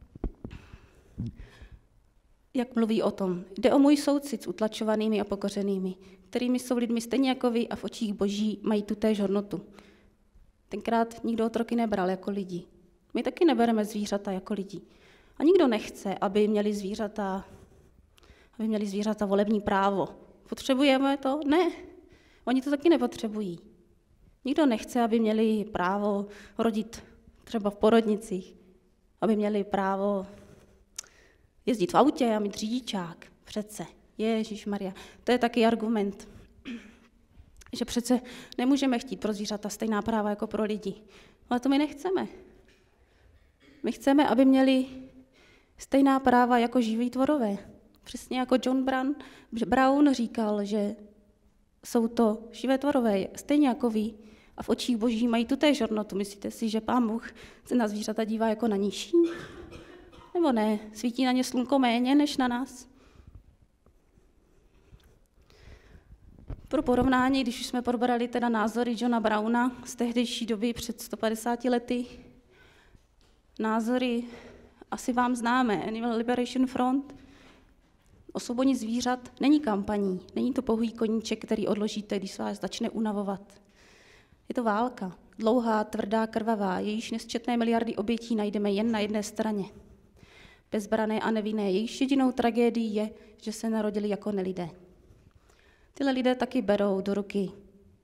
jak mluví o tom. Jde o můj soucit s utlačovanými a pokořenými, kterými jsou lidmi stejně jako vy a v očích Boží mají tutéž hodnotu. Tenkrát nikdo otroky nebral jako lidi. My taky nebereme zvířata jako lidi. A nikdo nechce, aby měli zvířata, aby měli zvířata volební právo. Potřebujeme to? Ne. Oni to taky nepotřebují. Nikdo nechce, aby měli právo rodit třeba v porodnicích, aby měli právo jezdit v autě a mít řidičák. Přece. Ježišmarja. To je taky argument, že přece nemůžeme chtít pro zvířata stejná práva jako pro lidi. Ale to my nechceme. My chceme, aby měli stejná práva jako živí tvorové. Přesně jako John Brown, Brown říkal, že jsou to živé tvorové, stejně jako vy, a v očích Boží mají tutéž hodnotu. Myslíte si, že Pán Bůh se na zvířata dívá jako na nižší? Nebo ne? Svítí na ně slunko méně než na nás? Pro porovnání, když už jsme probrali teda názory Johna Browna z tehdejší doby před sto padesáti lety, názory asi vám známé, Animal Liberation Front, osvobodit zvířat není kampaní, není to pouhý koníček, který odložíte, když se vás začne unavovat. Je to válka, dlouhá, tvrdá, krvavá, jejíž nesčetné miliardy obětí najdeme jen na jedné straně. Bezbrané a nevinné, jejíž jedinou tragédií je, že se narodili jako nelidé. Tyhle lidé taky berou do ruky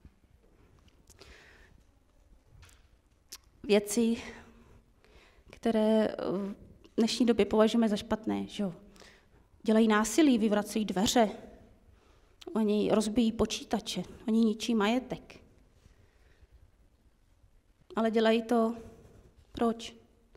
věci, které v dnešní době považujeme za špatné. Že jo? Dělají násilí, vyvracejí dveře, oni rozbijí počítače, oni ničí majetek. Ale dělají to proč?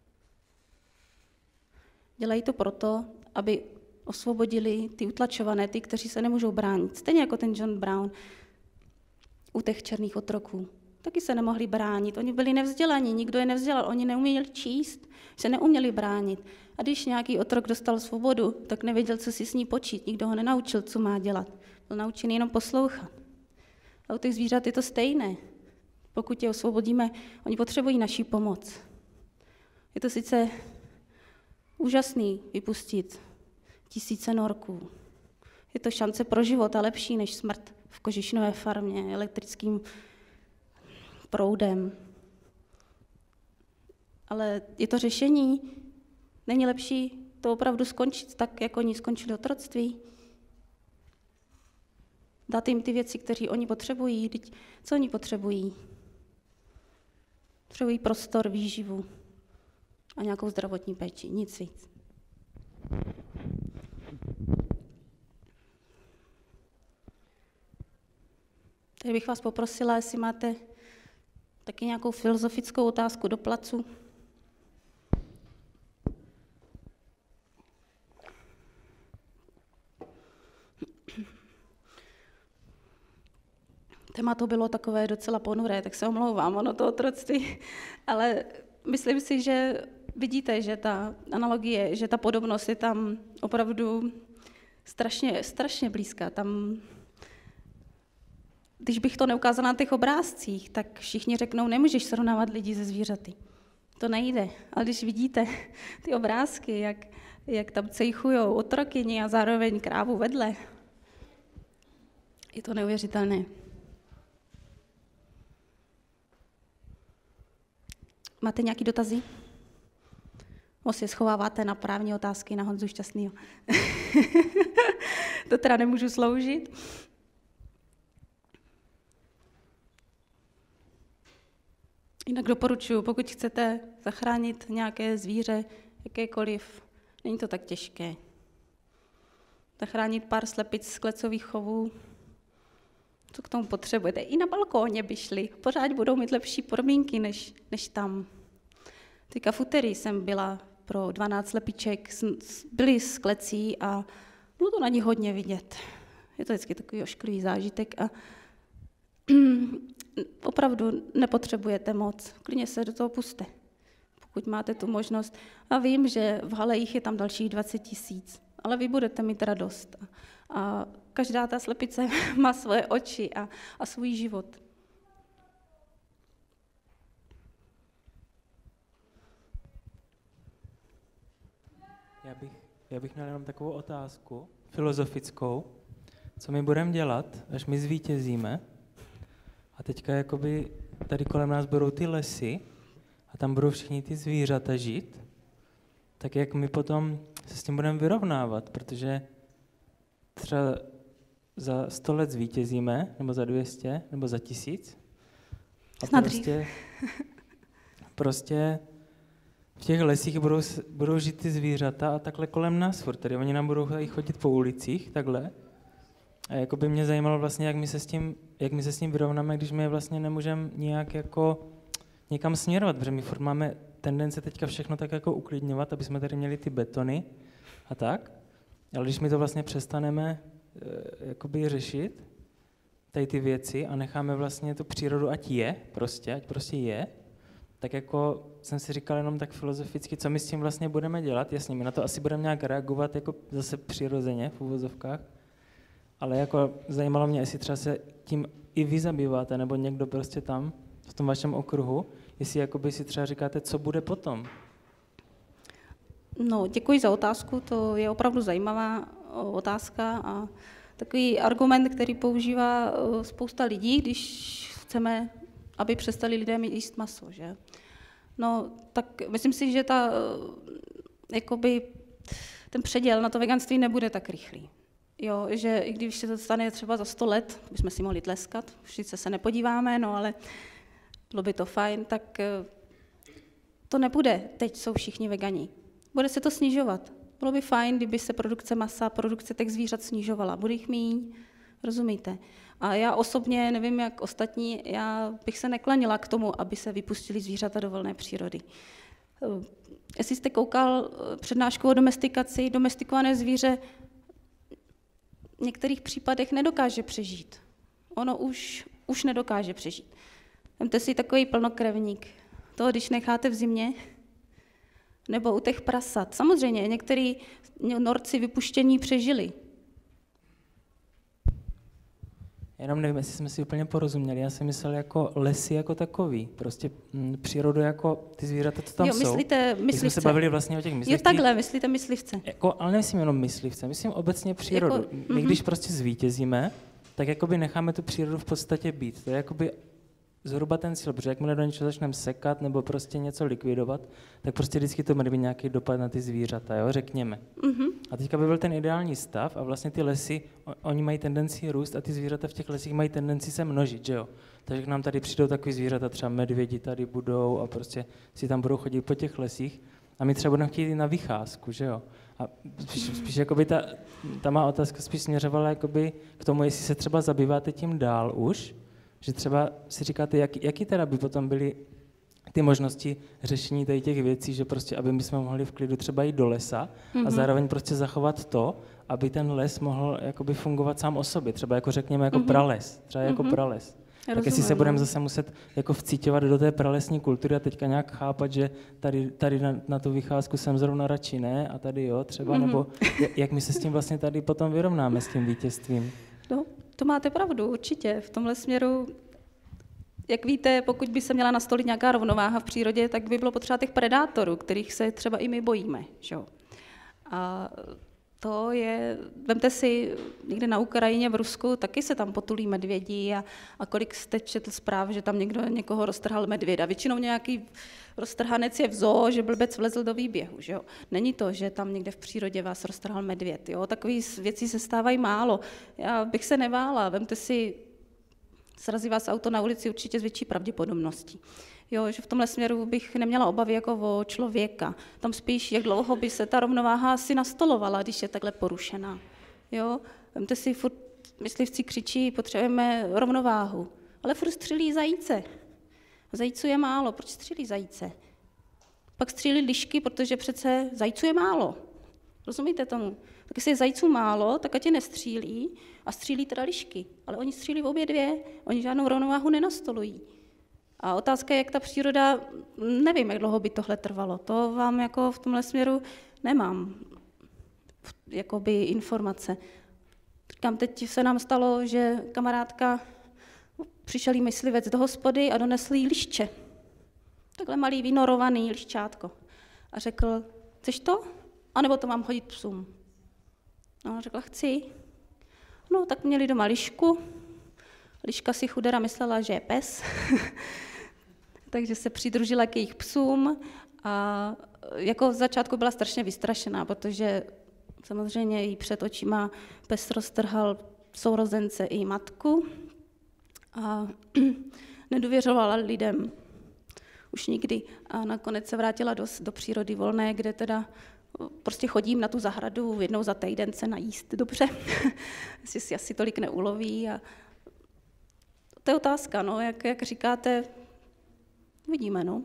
Dělají to proto, aby osvobodili ty utlačované, ty, kteří se nemůžou bránit. Stejně jako ten John Brown u těch černých otroků. Taky se nemohli bránit. Oni byli nevzdělaní, nikdo je nevzdělal, oni neuměli číst, se neuměli bránit. A když nějaký otrok dostal svobodu, tak nevěděl, co si s ní počít. Nikdo ho nenaučil, co má dělat. Byl naučený jenom poslouchat. A u těch zvířat je to stejné. Pokud je osvobodíme, oni potřebují naši pomoc. Je to sice úžasný vypustit tisíce norků. Je to šance pro život a lepší než smrt v kožešinové farmě elektrickým proudem. Ale je to řešení? Není lepší to opravdu skončit tak, jako oni skončili otroctví? Dát jim ty věci, které oni potřebují. Teď, co oni potřebují? Potřebují prostor, výživu a nějakou zdravotní péči. Nic víc. Teď bych vás poprosila, jestli máte taky nějakou filozofickou otázku do placu. Téma to bylo takové docela ponuré, tak se omlouvám, ono to otroctví, ale myslím si, že vidíte, že ta analogie, že ta podobnost je tam opravdu strašně, strašně blízká. Tam, když bych to neukázala na těch obrázcích, tak všichni řeknou, nemůžeš srovnávat lidi se zvířaty. To nejde. Ale když vidíte ty obrázky, jak, jak tam cejchujou otrokyni a zároveň krávu vedle, je to neuvěřitelné. Máte nějaké dotazy? Moc se schováváte na právní otázky na Honzu Šťastnýho. To teda nemůžu sloužit. Jinak doporučuji, pokud chcete zachránit nějaké zvíře, jakékoliv, není to tak těžké. Zachránit pár slepic z klecových chovů, co k tomu potřebujete. I na balkóně by šli, pořád budou mít lepší podmínky než, než tam. Teďka v úterý jsem byla pro dvanáct slepiček, byly z klecí a bylo to na nich hodně vidět. Je to vždycky takový ošklivý zážitek a opravdu nepotřebujete moc. Klidně se do toho puste, pokud máte tu možnost. A vím, že v hale jich je tam dalších dvacet tisíc, ale vy budete mít radost. A každá ta slepice má svoje oči a, a svůj život. Já bych, já bych měl jenom takovou otázku, filozofickou. Co my budeme dělat, až my zvítězíme? A teďka jakoby tady kolem nás budou ty lesy a tam budou všichni ty zvířata žít. Tak jak my potom se s tím budeme vyrovnávat? Protože třeba za sto let zvítězíme, nebo za dvě stě, nebo za tisíc. A Snad prostě, prostě v těch lesích budou, budou žít ty zvířata a takhle kolem nás furt. Tady oni nám budou chodit po ulicích, takhle. A jako by mě zajímalo vlastně, jak my se s tím, jak my se s tím vyrovnáme, když my je vlastně nemůžeme nějak jako někam směrovat, protože my furt máme tendence teďka všechno tak jako uklidňovat, aby jsme tady měli ty betony a tak. Ale když my to vlastně přestaneme e, jakoby řešit, tady ty věci a necháme vlastně tu přírodu, ať je prostě, ať prostě je, tak jako jsem si říkal jenom tak filozoficky, co my s tím vlastně budeme dělat. Jasně, my na to asi budeme nějak reagovat jako zase přirozeně v uvozovkách, ale jako zajímalo mě, jestli třeba se tím i vy zabýváte, nebo někdo prostě tam v tom vašem okruhu, jestli jakoby si třeba říkáte, co bude potom. No, děkuji za otázku, to je opravdu zajímavá otázka a takový argument, který používá spousta lidí, když chceme, aby přestali lidé jíst maso, že? No, tak myslím si, že ta, jakoby, ten předěl na to veganství nebude tak rychlý. Jo, že i když se to stane třeba za sto let, bychom si mohli tleskat, všichni se nepodíváme, no ale bylo by to fajn, tak to nebude, teď jsou všichni vegani. Bude se to snižovat. Bylo by fajn, kdyby se produkce masa, produkce těch zvířat snižovala. Bude jich míň, rozumíte? A já osobně, nevím jak ostatní, já bych se neklanila k tomu, aby se vypustili zvířata do volné přírody. Jestli jste koukal přednášku o domestikaci, domestikované zvíře v některých případech nedokáže přežít. Ono už, už nedokáže přežít. Vemte si takový plnokrevník. To, když necháte v zimě, nebo u těch prasat. Samozřejmě, některý norci vypuštění přežili. Jenom nevím, jestli jsme si úplně porozuměli. Já jsem myslel jako lesy jako takový. Prostě m, přírodu jako ty zvířata, co tam jo, myslíte, jsou. myslivce. My jsme se bavili vlastně o těch myslivcích. Jo, takhle, myslíte myslivce. Jako, ale nemyslím jenom myslivce, myslím obecně přírodu. Jako, My mm-hmm. když prostě zvítězíme, tak jakoby necháme tu přírodu v podstatě být. To je jakoby zhruba ten cíl, protože jakmile do něčeho začneme sekat nebo prostě něco likvidovat, tak prostě vždycky to má být nějaký dopad na ty zvířata, jo, řekněme. Mm-hmm. A teďka by byl ten ideální stav a vlastně ty lesy, oni mají tendenci růst a ty zvířata v těch lesích mají tendenci se množit, že jo. Takže k nám tady přijdou takový zvířata, třeba medvědi tady budou a prostě si tam budou chodit po těch lesích a my třeba budeme chtít jít na vycházku, že jo. A spíš, spíš jakoby ta, ta má otázka spíš směřovala jakoby k tomu, jestli se třeba zabýváte tím dál už, že třeba si říkáte, jak, jaký teda by potom byly ty možnosti řešení tady těch věcí, že prostě, aby my jsme mohli v klidu třeba jít do lesa mm-hmm. a zároveň prostě zachovat to, aby ten les mohl jakoby fungovat sám o sobě, třeba jako řekněme jako mm-hmm. prales, třeba jako mm-hmm. prales. Já tak jestli se budeme zase muset jako vcítěvat do té pralesní kultury a teďka nějak chápat, že tady, tady na, na tu vycházku jsem zrovna radši ne a tady jo třeba, mm-hmm. nebo jak my se s tím vlastně tady potom vyrovnáme s tím vítězstvím. No, to máte pravdu, určitě. V tomhle směru, jak víte, pokud by se měla nastolit nějaká rovnováha v přírodě, tak by bylo potřeba těch predátorů, kterých se třeba i my bojíme. Že? A to je, vemte si, někde na Ukrajině, v Rusku, taky se tam potulí medvědí a, a kolik jste četl zpráv, že tam někdo někoho roztrhal medvěda. Většinou nějaký roztrhanec je v zoo, že blbec vlezl do výběhu. Že jo? Není to, že tam někde v přírodě vás roztrhal medvěd. Jo? Takové věci se stávají málo. Já bych se nevála. Vemte si, srazí vás auto na ulici určitě s větší pravděpodobností. Jo, že v tomhle směru bych neměla obavy jako o člověka. Tam spíš, jak dlouho by se ta rovnováha asi nastolovala, když je takhle porušená. Jo, vemte si, furt myslivci křičí, potřebujeme rovnováhu, ale furt střílí zajíce. Zajíců je málo, proč střílí zajíce? Pak střílí lišky, protože přece zajíců je málo. Rozumíte tomu? Tak jestli je zajíců málo, tak ať je nestřílí a střílí teda lišky. Ale oni střílí v obě dvě, oni žádnou rovnováhu nenastolují. A otázka je, jak ta příroda, nevím, jak dlouho by tohle trvalo. To vám jako v tomhle směru nemám jakoby informace. Říkám, teď se nám stalo, že kamarádka, přišel jí myslivec do hospody a donesl jí lišče. Takhle malý vynorovaný liščátko. A řekl, chceš to? A nebo to mám hodit psům? No, ona řekla, chci. No, tak měli doma lišku. Liška si chudera myslela, že je pes. Takže se přidružila k jejich psům a jako v začátku byla strašně vystrašená, protože samozřejmě jí před očima pes roztrhal sourozence i matku a nedůvěřovala lidem už nikdy. A nakonec se vrátila do, do přírody volné, kde teda prostě chodím na tu zahradu jednou za týden se najíst dobře, jestli si asi tolik neuloví. A to je otázka, no, jak, jak říkáte, vidíme, no.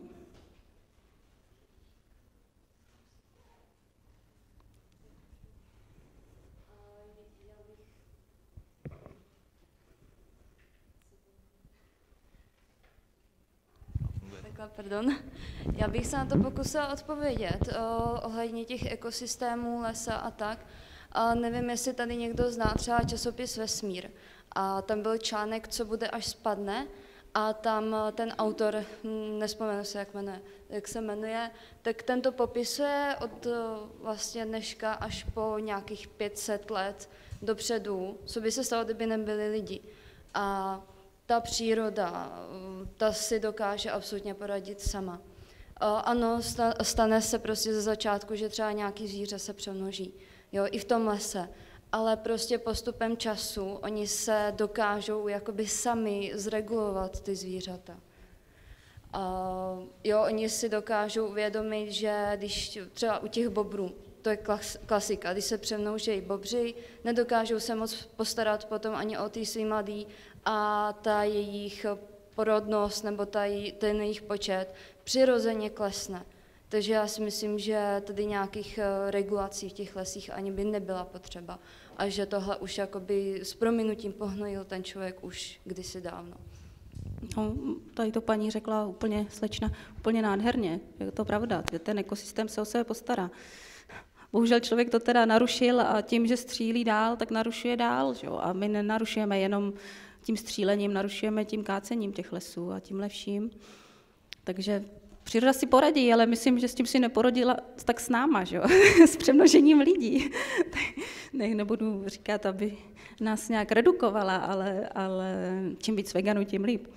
řekla, pardon. Já bych se na to pokusila odpovědět o, ohledně těch ekosystémů, lesa a tak. A nevím, jestli tady někdo zná třeba časopis Vesmír. A tam byl článek, co bude, až spadne. A tam ten autor, nespomenu se, jak, jmenuje, jak se jmenuje, tak ten to popisuje od vlastně dneška až po nějakých pět set let dopředu, co by se stalo, kdyby nebyli lidi. A ta příroda, ta si dokáže absolutně poradit sama. Ano, stane se prostě ze začátku, že třeba nějaký zvíře se přemnoží, jo, i v tom lese. Ale prostě postupem času oni se dokážou jakoby sami zregulovat ty zvířata. Uh, jo, oni si dokážou uvědomit, že když třeba u těch bobrů, to je klas, klasika, když se přemnoužejí bobři, nedokážou se moc postarat potom ani o ty svý mladý a ta jejich porodnost nebo ta, ten jejich počet přirozeně klesne. Takže já si myslím, že tady nějakých regulací v těch lesích ani by nebyla potřeba a že tohle už jakoby s prominutím pohnojil ten člověk už kdysi dávno. No, tady to paní řekla úplně, slečna, úplně nádherně. Je to pravda, že ten ekosystém se o sebe postará. Bohužel člověk to teda narušil a tím, že střílí dál, tak narušuje dál. Že? A my nenarušujeme jenom tím střílením, narušujeme tím kácením těch lesů a tímhle vším. Takže příroda si poradí, ale myslím, že s tím si neporodila tak s náma, že? S přemnožením lidí. Ne, nebudu říkat, aby nás nějak redukovala, ale, ale čím víc veganů, tím líp.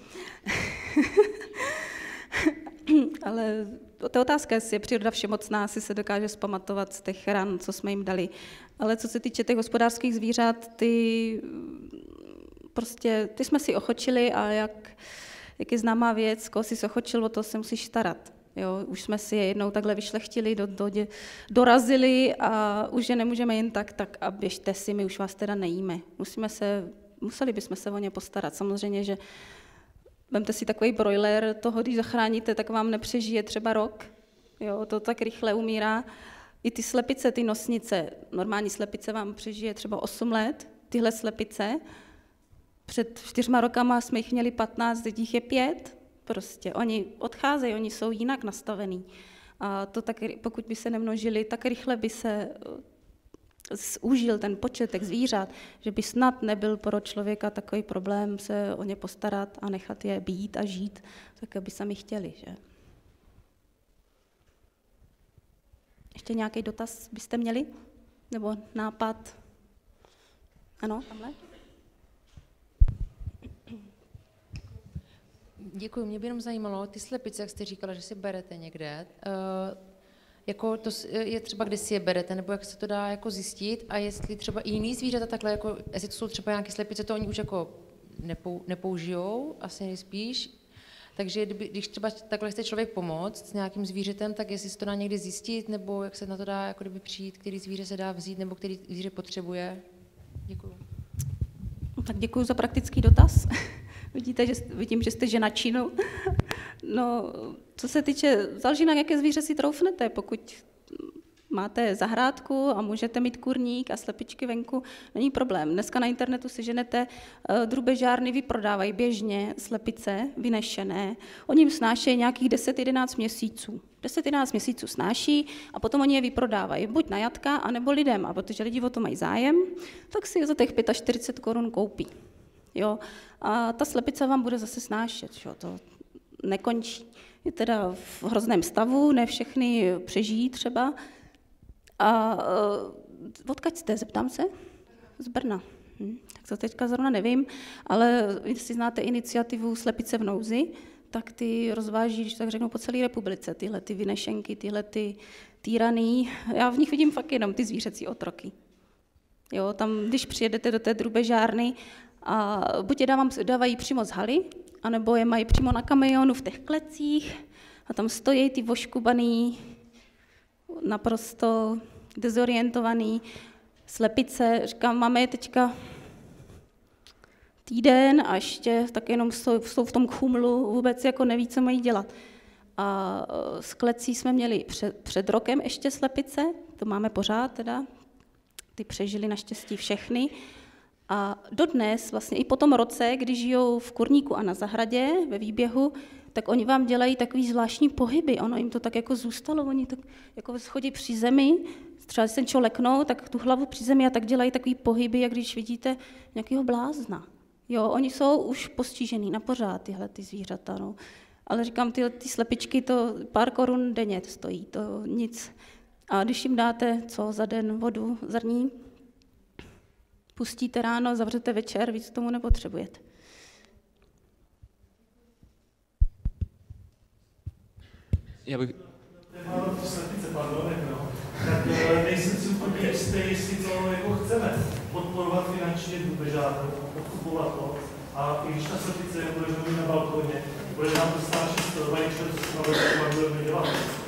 Ale to je otázka, jestli je příroda všemocná, jestli se dokáže zpamatovat z těch ran, co jsme jim dali. Ale co se týče těch hospodářských zvířat, ty prostě, ty jsme si ochočili a jak, jak je známá věc, koho jsi se ochočil, o to se musíš starat. Jo, už jsme si je jednou takhle vyšlechtili, do, do, dorazili a už je nemůžeme jen tak, tak a běžte si, my už vás teda nejíme. Musíme se, museli bychom se o ně postarat. Samozřejmě, že vemte si takový brojler, toho, když zachráníte, tak vám nepřežije třeba rok. Jo, to tak rychle umírá. I ty slepice, ty nosnice, normální slepice vám přežije třeba osm let, tyhle slepice. Před čtyřma rokama jsme jich měli patnáct, teď jich je pět. Prostě oni odcházejí, oni jsou jinak nastavení. A to tak, pokud by se nemnožili, tak rychle by se zúžil ten počet těch zvířat, že by snad nebyl pro člověka takový problém se o ně postarat a nechat je být a žít, tak aby sami chtěli. Že? Ještě nějaký dotaz byste měli? Nebo nápad? Ano, tamhle? Děkuji, mě by jenom zajímalo, ty slepice, jak jste říkala, že si berete někde, uh, jako to je třeba, kde si je berete, nebo jak se to dá jako zjistit a jestli třeba i jiný zvířata takhle, jako, jestli to jsou třeba nějaké slepice, to oni už jako nepou, nepoužijou, asi nejspíš. Takže kdyby, když třeba takhle chce člověk pomoct s nějakým zvířetem, tak jestli se to dá někdy zjistit, nebo jak se na to dá jako kdyby přijít, který zvíře se dá vzít, nebo který zvíře potřebuje. Děkuji. Tak děkuji za praktický dotaz. Vidíte, že, vidím, že jste ženačinu. No, co se týče, záleží na jaké zvíře si troufnete. Pokud máte zahrádku a můžete mít kurník a slepičky venku, není problém. Dneska na internetu si ženete, drůbežárny vyprodávají běžně slepice vynešené. Oni jim snášejí nějakých deset jedenáct měsíců. deset jedenáct měsíců snáší a potom oni je vyprodávají buď na jatka, anebo lidem. A protože lidi o to mají zájem, tak si za těch čtyřicet pět korun koupí. Jo? A ta slepice vám bude zase snášet, jo? To nekončí. Je teda v hrozném stavu, ne všechny přežijí třeba. A uh, odkud jste, zeptám se? Z Brna. Hm, tak to teďka zrovna nevím, ale jestli znáte iniciativu Slepice v nouzi, tak ty rozváží, když tak řeknu, po celé republice, tyhle ty vynešenky, tyhle ty týraný. Já v nich vidím fakt jenom ty zvířecí otroky. Jo, tam, když přijedete do té drůbežárny, a buď je dávám, dávají přímo z haly, anebo je mají přímo na kamionu v těch klecích a tam stojí ty voškubaný, naprosto dezorientovaný slepice. Říkám, máme je teďka týden a ještě tak jenom jsou, jsou v tom chumlu, vůbec jako neví, co mají dělat. A z klecí jsme měli před, před rokem ještě slepice, to máme pořád teda, ty přežili naštěstí všechny. A dodnes, vlastně i po tom roce, když žijou v kurníku a na zahradě, ve výběhu, tak oni vám dělají takový zvláštní pohyby. Ono jim to tak jako zůstalo, oni tak jako schodí při zemi, třeba když se něco leknou, tak tu hlavu při zemi a tak dělají takový pohyby, jak když vidíte nějakého blázna. Jo, oni jsou už postižený na pořád, tyhle ty zvířata. No. Ale říkám, tyhle ty slepičky, to pár korun denně stojí, to nic. A když jim dáte co za den vodu, zrní, pustíte ráno, zavřete večer, víc tomu nepotřebujete. Já bych... Mám ty slepice, pardon, no. Tak nejsem si úplně jistý, jestli to jako chceme podporovat finančně drůbežáře, podkupovat to. A i když ta slepice bude mít na balkoně, bude nám to stát šest vajíček, co jsme ale budeme dělat.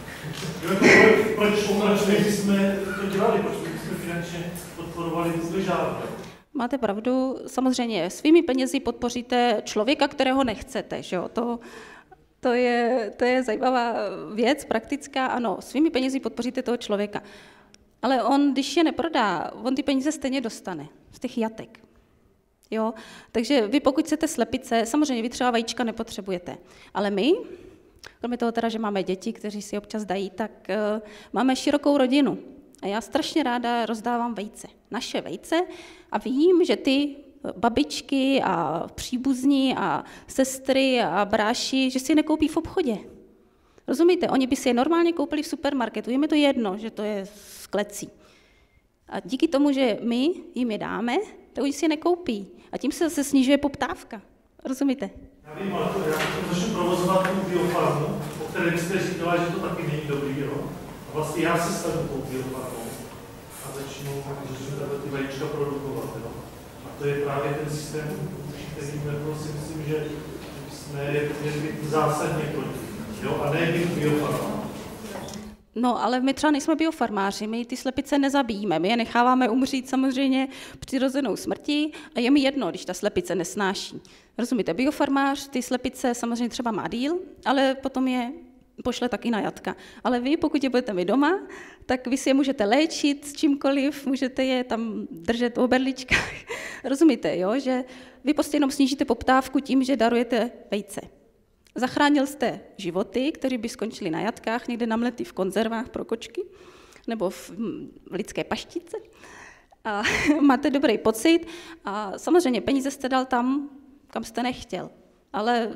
Proč, proč jsme to dělali, proč jsme finančně podporovali drůbežáře? Máte pravdu, samozřejmě svými penězi podpoříte člověka, kterého nechcete, že jo? To, to, je, to je zajímavá věc, praktická, ano, svými penězi podpoříte toho člověka. Ale on, když je neprodá, on ty peníze stejně dostane z těch jatek. Jo? Takže vy, pokud chcete slepice, samozřejmě vy třeba vajíčka nepotřebujete, ale my, kromě toho teda, že máme děti, kteří si občas dají, tak uh, máme širokou rodinu. A já strašně ráda rozdávám vejce, naše vejce, a vím, že ty babičky a příbuzní a sestry a bráši, že si je nekoupí v obchodě. Rozumíte? Oni by si je normálně koupili v supermarketu, jim je to jedno, že to je z klecí. A díky tomu, že my jim je dáme, tak oni si je nekoupí. A tím se zase snižuje poptávka. Rozumíte? Já vím, ale to, já začnu provozovat tu biofarmu, o které jste říkala, že to taky není dobrý, jo? A vlastně já se stanu tou biofarmou a začnu, začnu takhle ty vajíčka produkovat, jo? A to je právě ten systém, který si myslím, že jsme měli být zásadně proti, jo? A ne být biofarmou. No, ale my třeba nejsme biofarmáři, my ty slepice nezabíjíme, my je necháváme umřít samozřejmě přirozenou smrtí a je mi jedno, když ta slepice nesnáší. Rozumíte, biofarmář ty slepice samozřejmě třeba má díl, ale potom je pošle taky na jatka. Ale vy, pokud je budete mít doma, tak vy si je můžete léčit s čímkoliv, můžete je tam držet v berličkách. Rozumíte, jo? Že vy prostě jenom snížíte poptávku tím, že darujete vejce. Zachránil jste životy, které by skončily na jatkách, někde namlety v konzervách pro kočky, nebo v lidské paštice. A máte dobrý pocit a samozřejmě peníze jste dal tam, kam jste nechtěl. Ale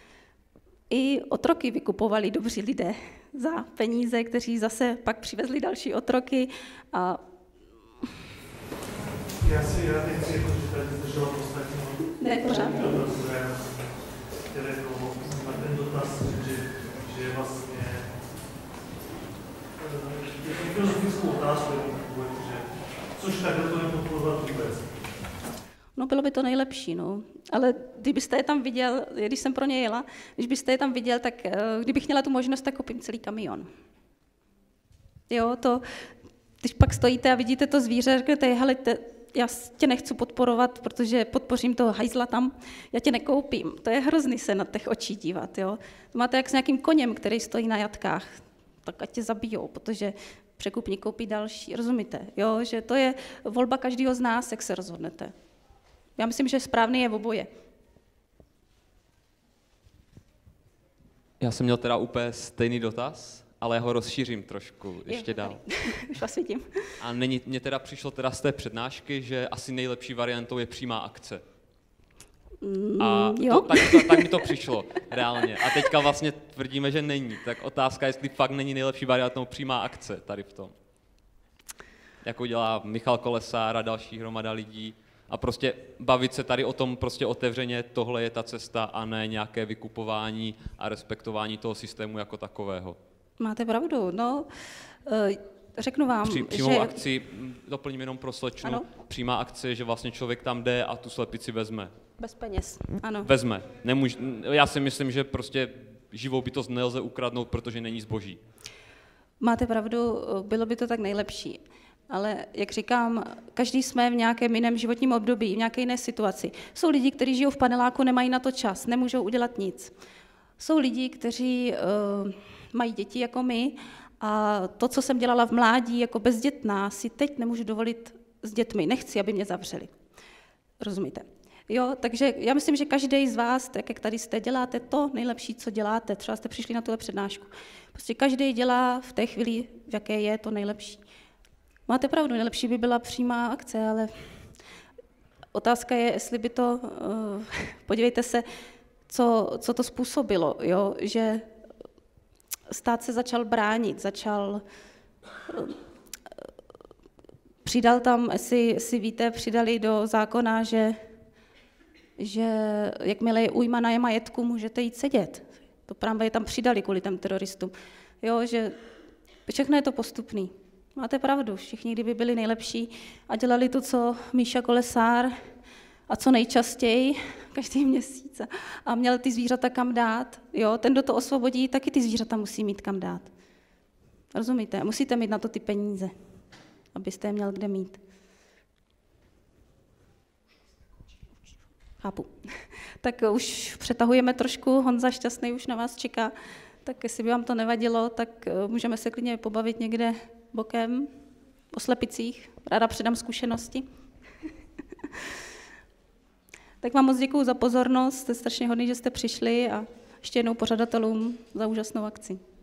i otroky vykupovali dobří lidé za peníze, kteří zase pak přivezli další otroky. A... Já si rád nechci, jako, že tady zdržela podstatně. Ne, pořád. Na ten dotaz, že, že je vlastně je filozofickou otázku, že což takhle to nepodporovat vůbec. No bylo by to nejlepší, no. Ale kdybyste je tam viděl, když jsem pro ně jela, když byste je tam viděl, tak kdybych měla tu možnost, tak koupím celý kamion. Jo, to, když pak stojíte a vidíte to zvíře, řeknete, hele, te, já tě nechci podporovat, protože podpořím toho hajzla tam, já tě nekoupím. To je hrozný se na těch očí dívat, jo. To máte jak s nějakým koněm, který stojí na jatkách, tak ať tě zabijou, protože překupník koupí další, rozumíte, jo, že to je volba každého z nás, jak se rozhodnete. Já myslím, že správný je v oboje. Já jsem měl teda úplně stejný dotaz, ale já ho rozšířím trošku ještě je, dál. Už vás vidím. A není, mně teda přišlo teda z té přednášky, že asi nejlepší variantou je přímá akce. A mm, jo? To, tak, to, tak mi to přišlo, reálně. A teďka vlastně tvrdíme, že není. Tak otázka, jestli fakt není nejlepší variantou přímá akce tady v tom. Jako dělá Michal Kolesár a další hromada lidí. A prostě bavit se tady o tom prostě otevřeně, tohle je ta cesta a ne nějaké vykupování a respektování toho systému jako takového. Máte pravdu, no, řeknu vám, Při, přímou že... akci, doplním jenom pro slečnu, ano? přímá akce, že vlastně člověk tam jde a tu slepici vezme. Bez peněz, ano. Vezme. Nemůž, já si myslím, že prostě živou bytost nelze ukradnout, protože není zboží. Máte pravdu, bylo by to tak nejlepší. Ale jak říkám, každý jsme v nějakém jiném životním období, v nějaké jiné situaci. Jsou lidi, kteří žijou v paneláku, nemají na to čas, nemůžou udělat nic. Jsou lidi, kteří uh, mají děti jako my a to, co jsem dělala v mládí jako bezdětná, si teď nemůžu dovolit s dětmi. Nechci, aby mě zavřeli. Rozumíte? Jo, takže já myslím, že každý z vás, tak jak tady jste, děláte to nejlepší, co děláte. Třeba jste přišli na tuhle přednášku. Prostě každý dělá v té chvíli, v jaké je to nejlepší. Máte pravdu, nejlepší by byla přímá akce, ale otázka je, jestli by to, uh, podívejte se, co, co to způsobilo, jo? Že stát se začal bránit, začal, uh, přidal tam, jestli, jestli víte, přidali do zákona, že, že jakmile je újma na je majetku, můžete jít sedět. To právě tam přidali kvůli těm teroristům. Jo, že všechno je to postupný. Máte pravdu, všichni, kdyby byli nejlepší a dělali to, co Míša Kolesár a co nejčastěji, každý měsíc, a měl ty zvířata kam dát, jo, ten, kdo to osvobodí, taky ty zvířata musí mít kam dát. Rozumíte? Musíte mít na to ty peníze, abyste je měl kde mít. Chápu. Tak už přetahujeme trošku, Honza Šťastný už na vás čeká, tak jestli by vám to nevadilo, tak můžeme se klidně pobavit někde bokem, o slepicích, ráda předám zkušenosti. Tak vám moc děkuju za pozornost, jste strašně hodný, že jste přišli a ještě jednou pořadatelům za úžasnou akci.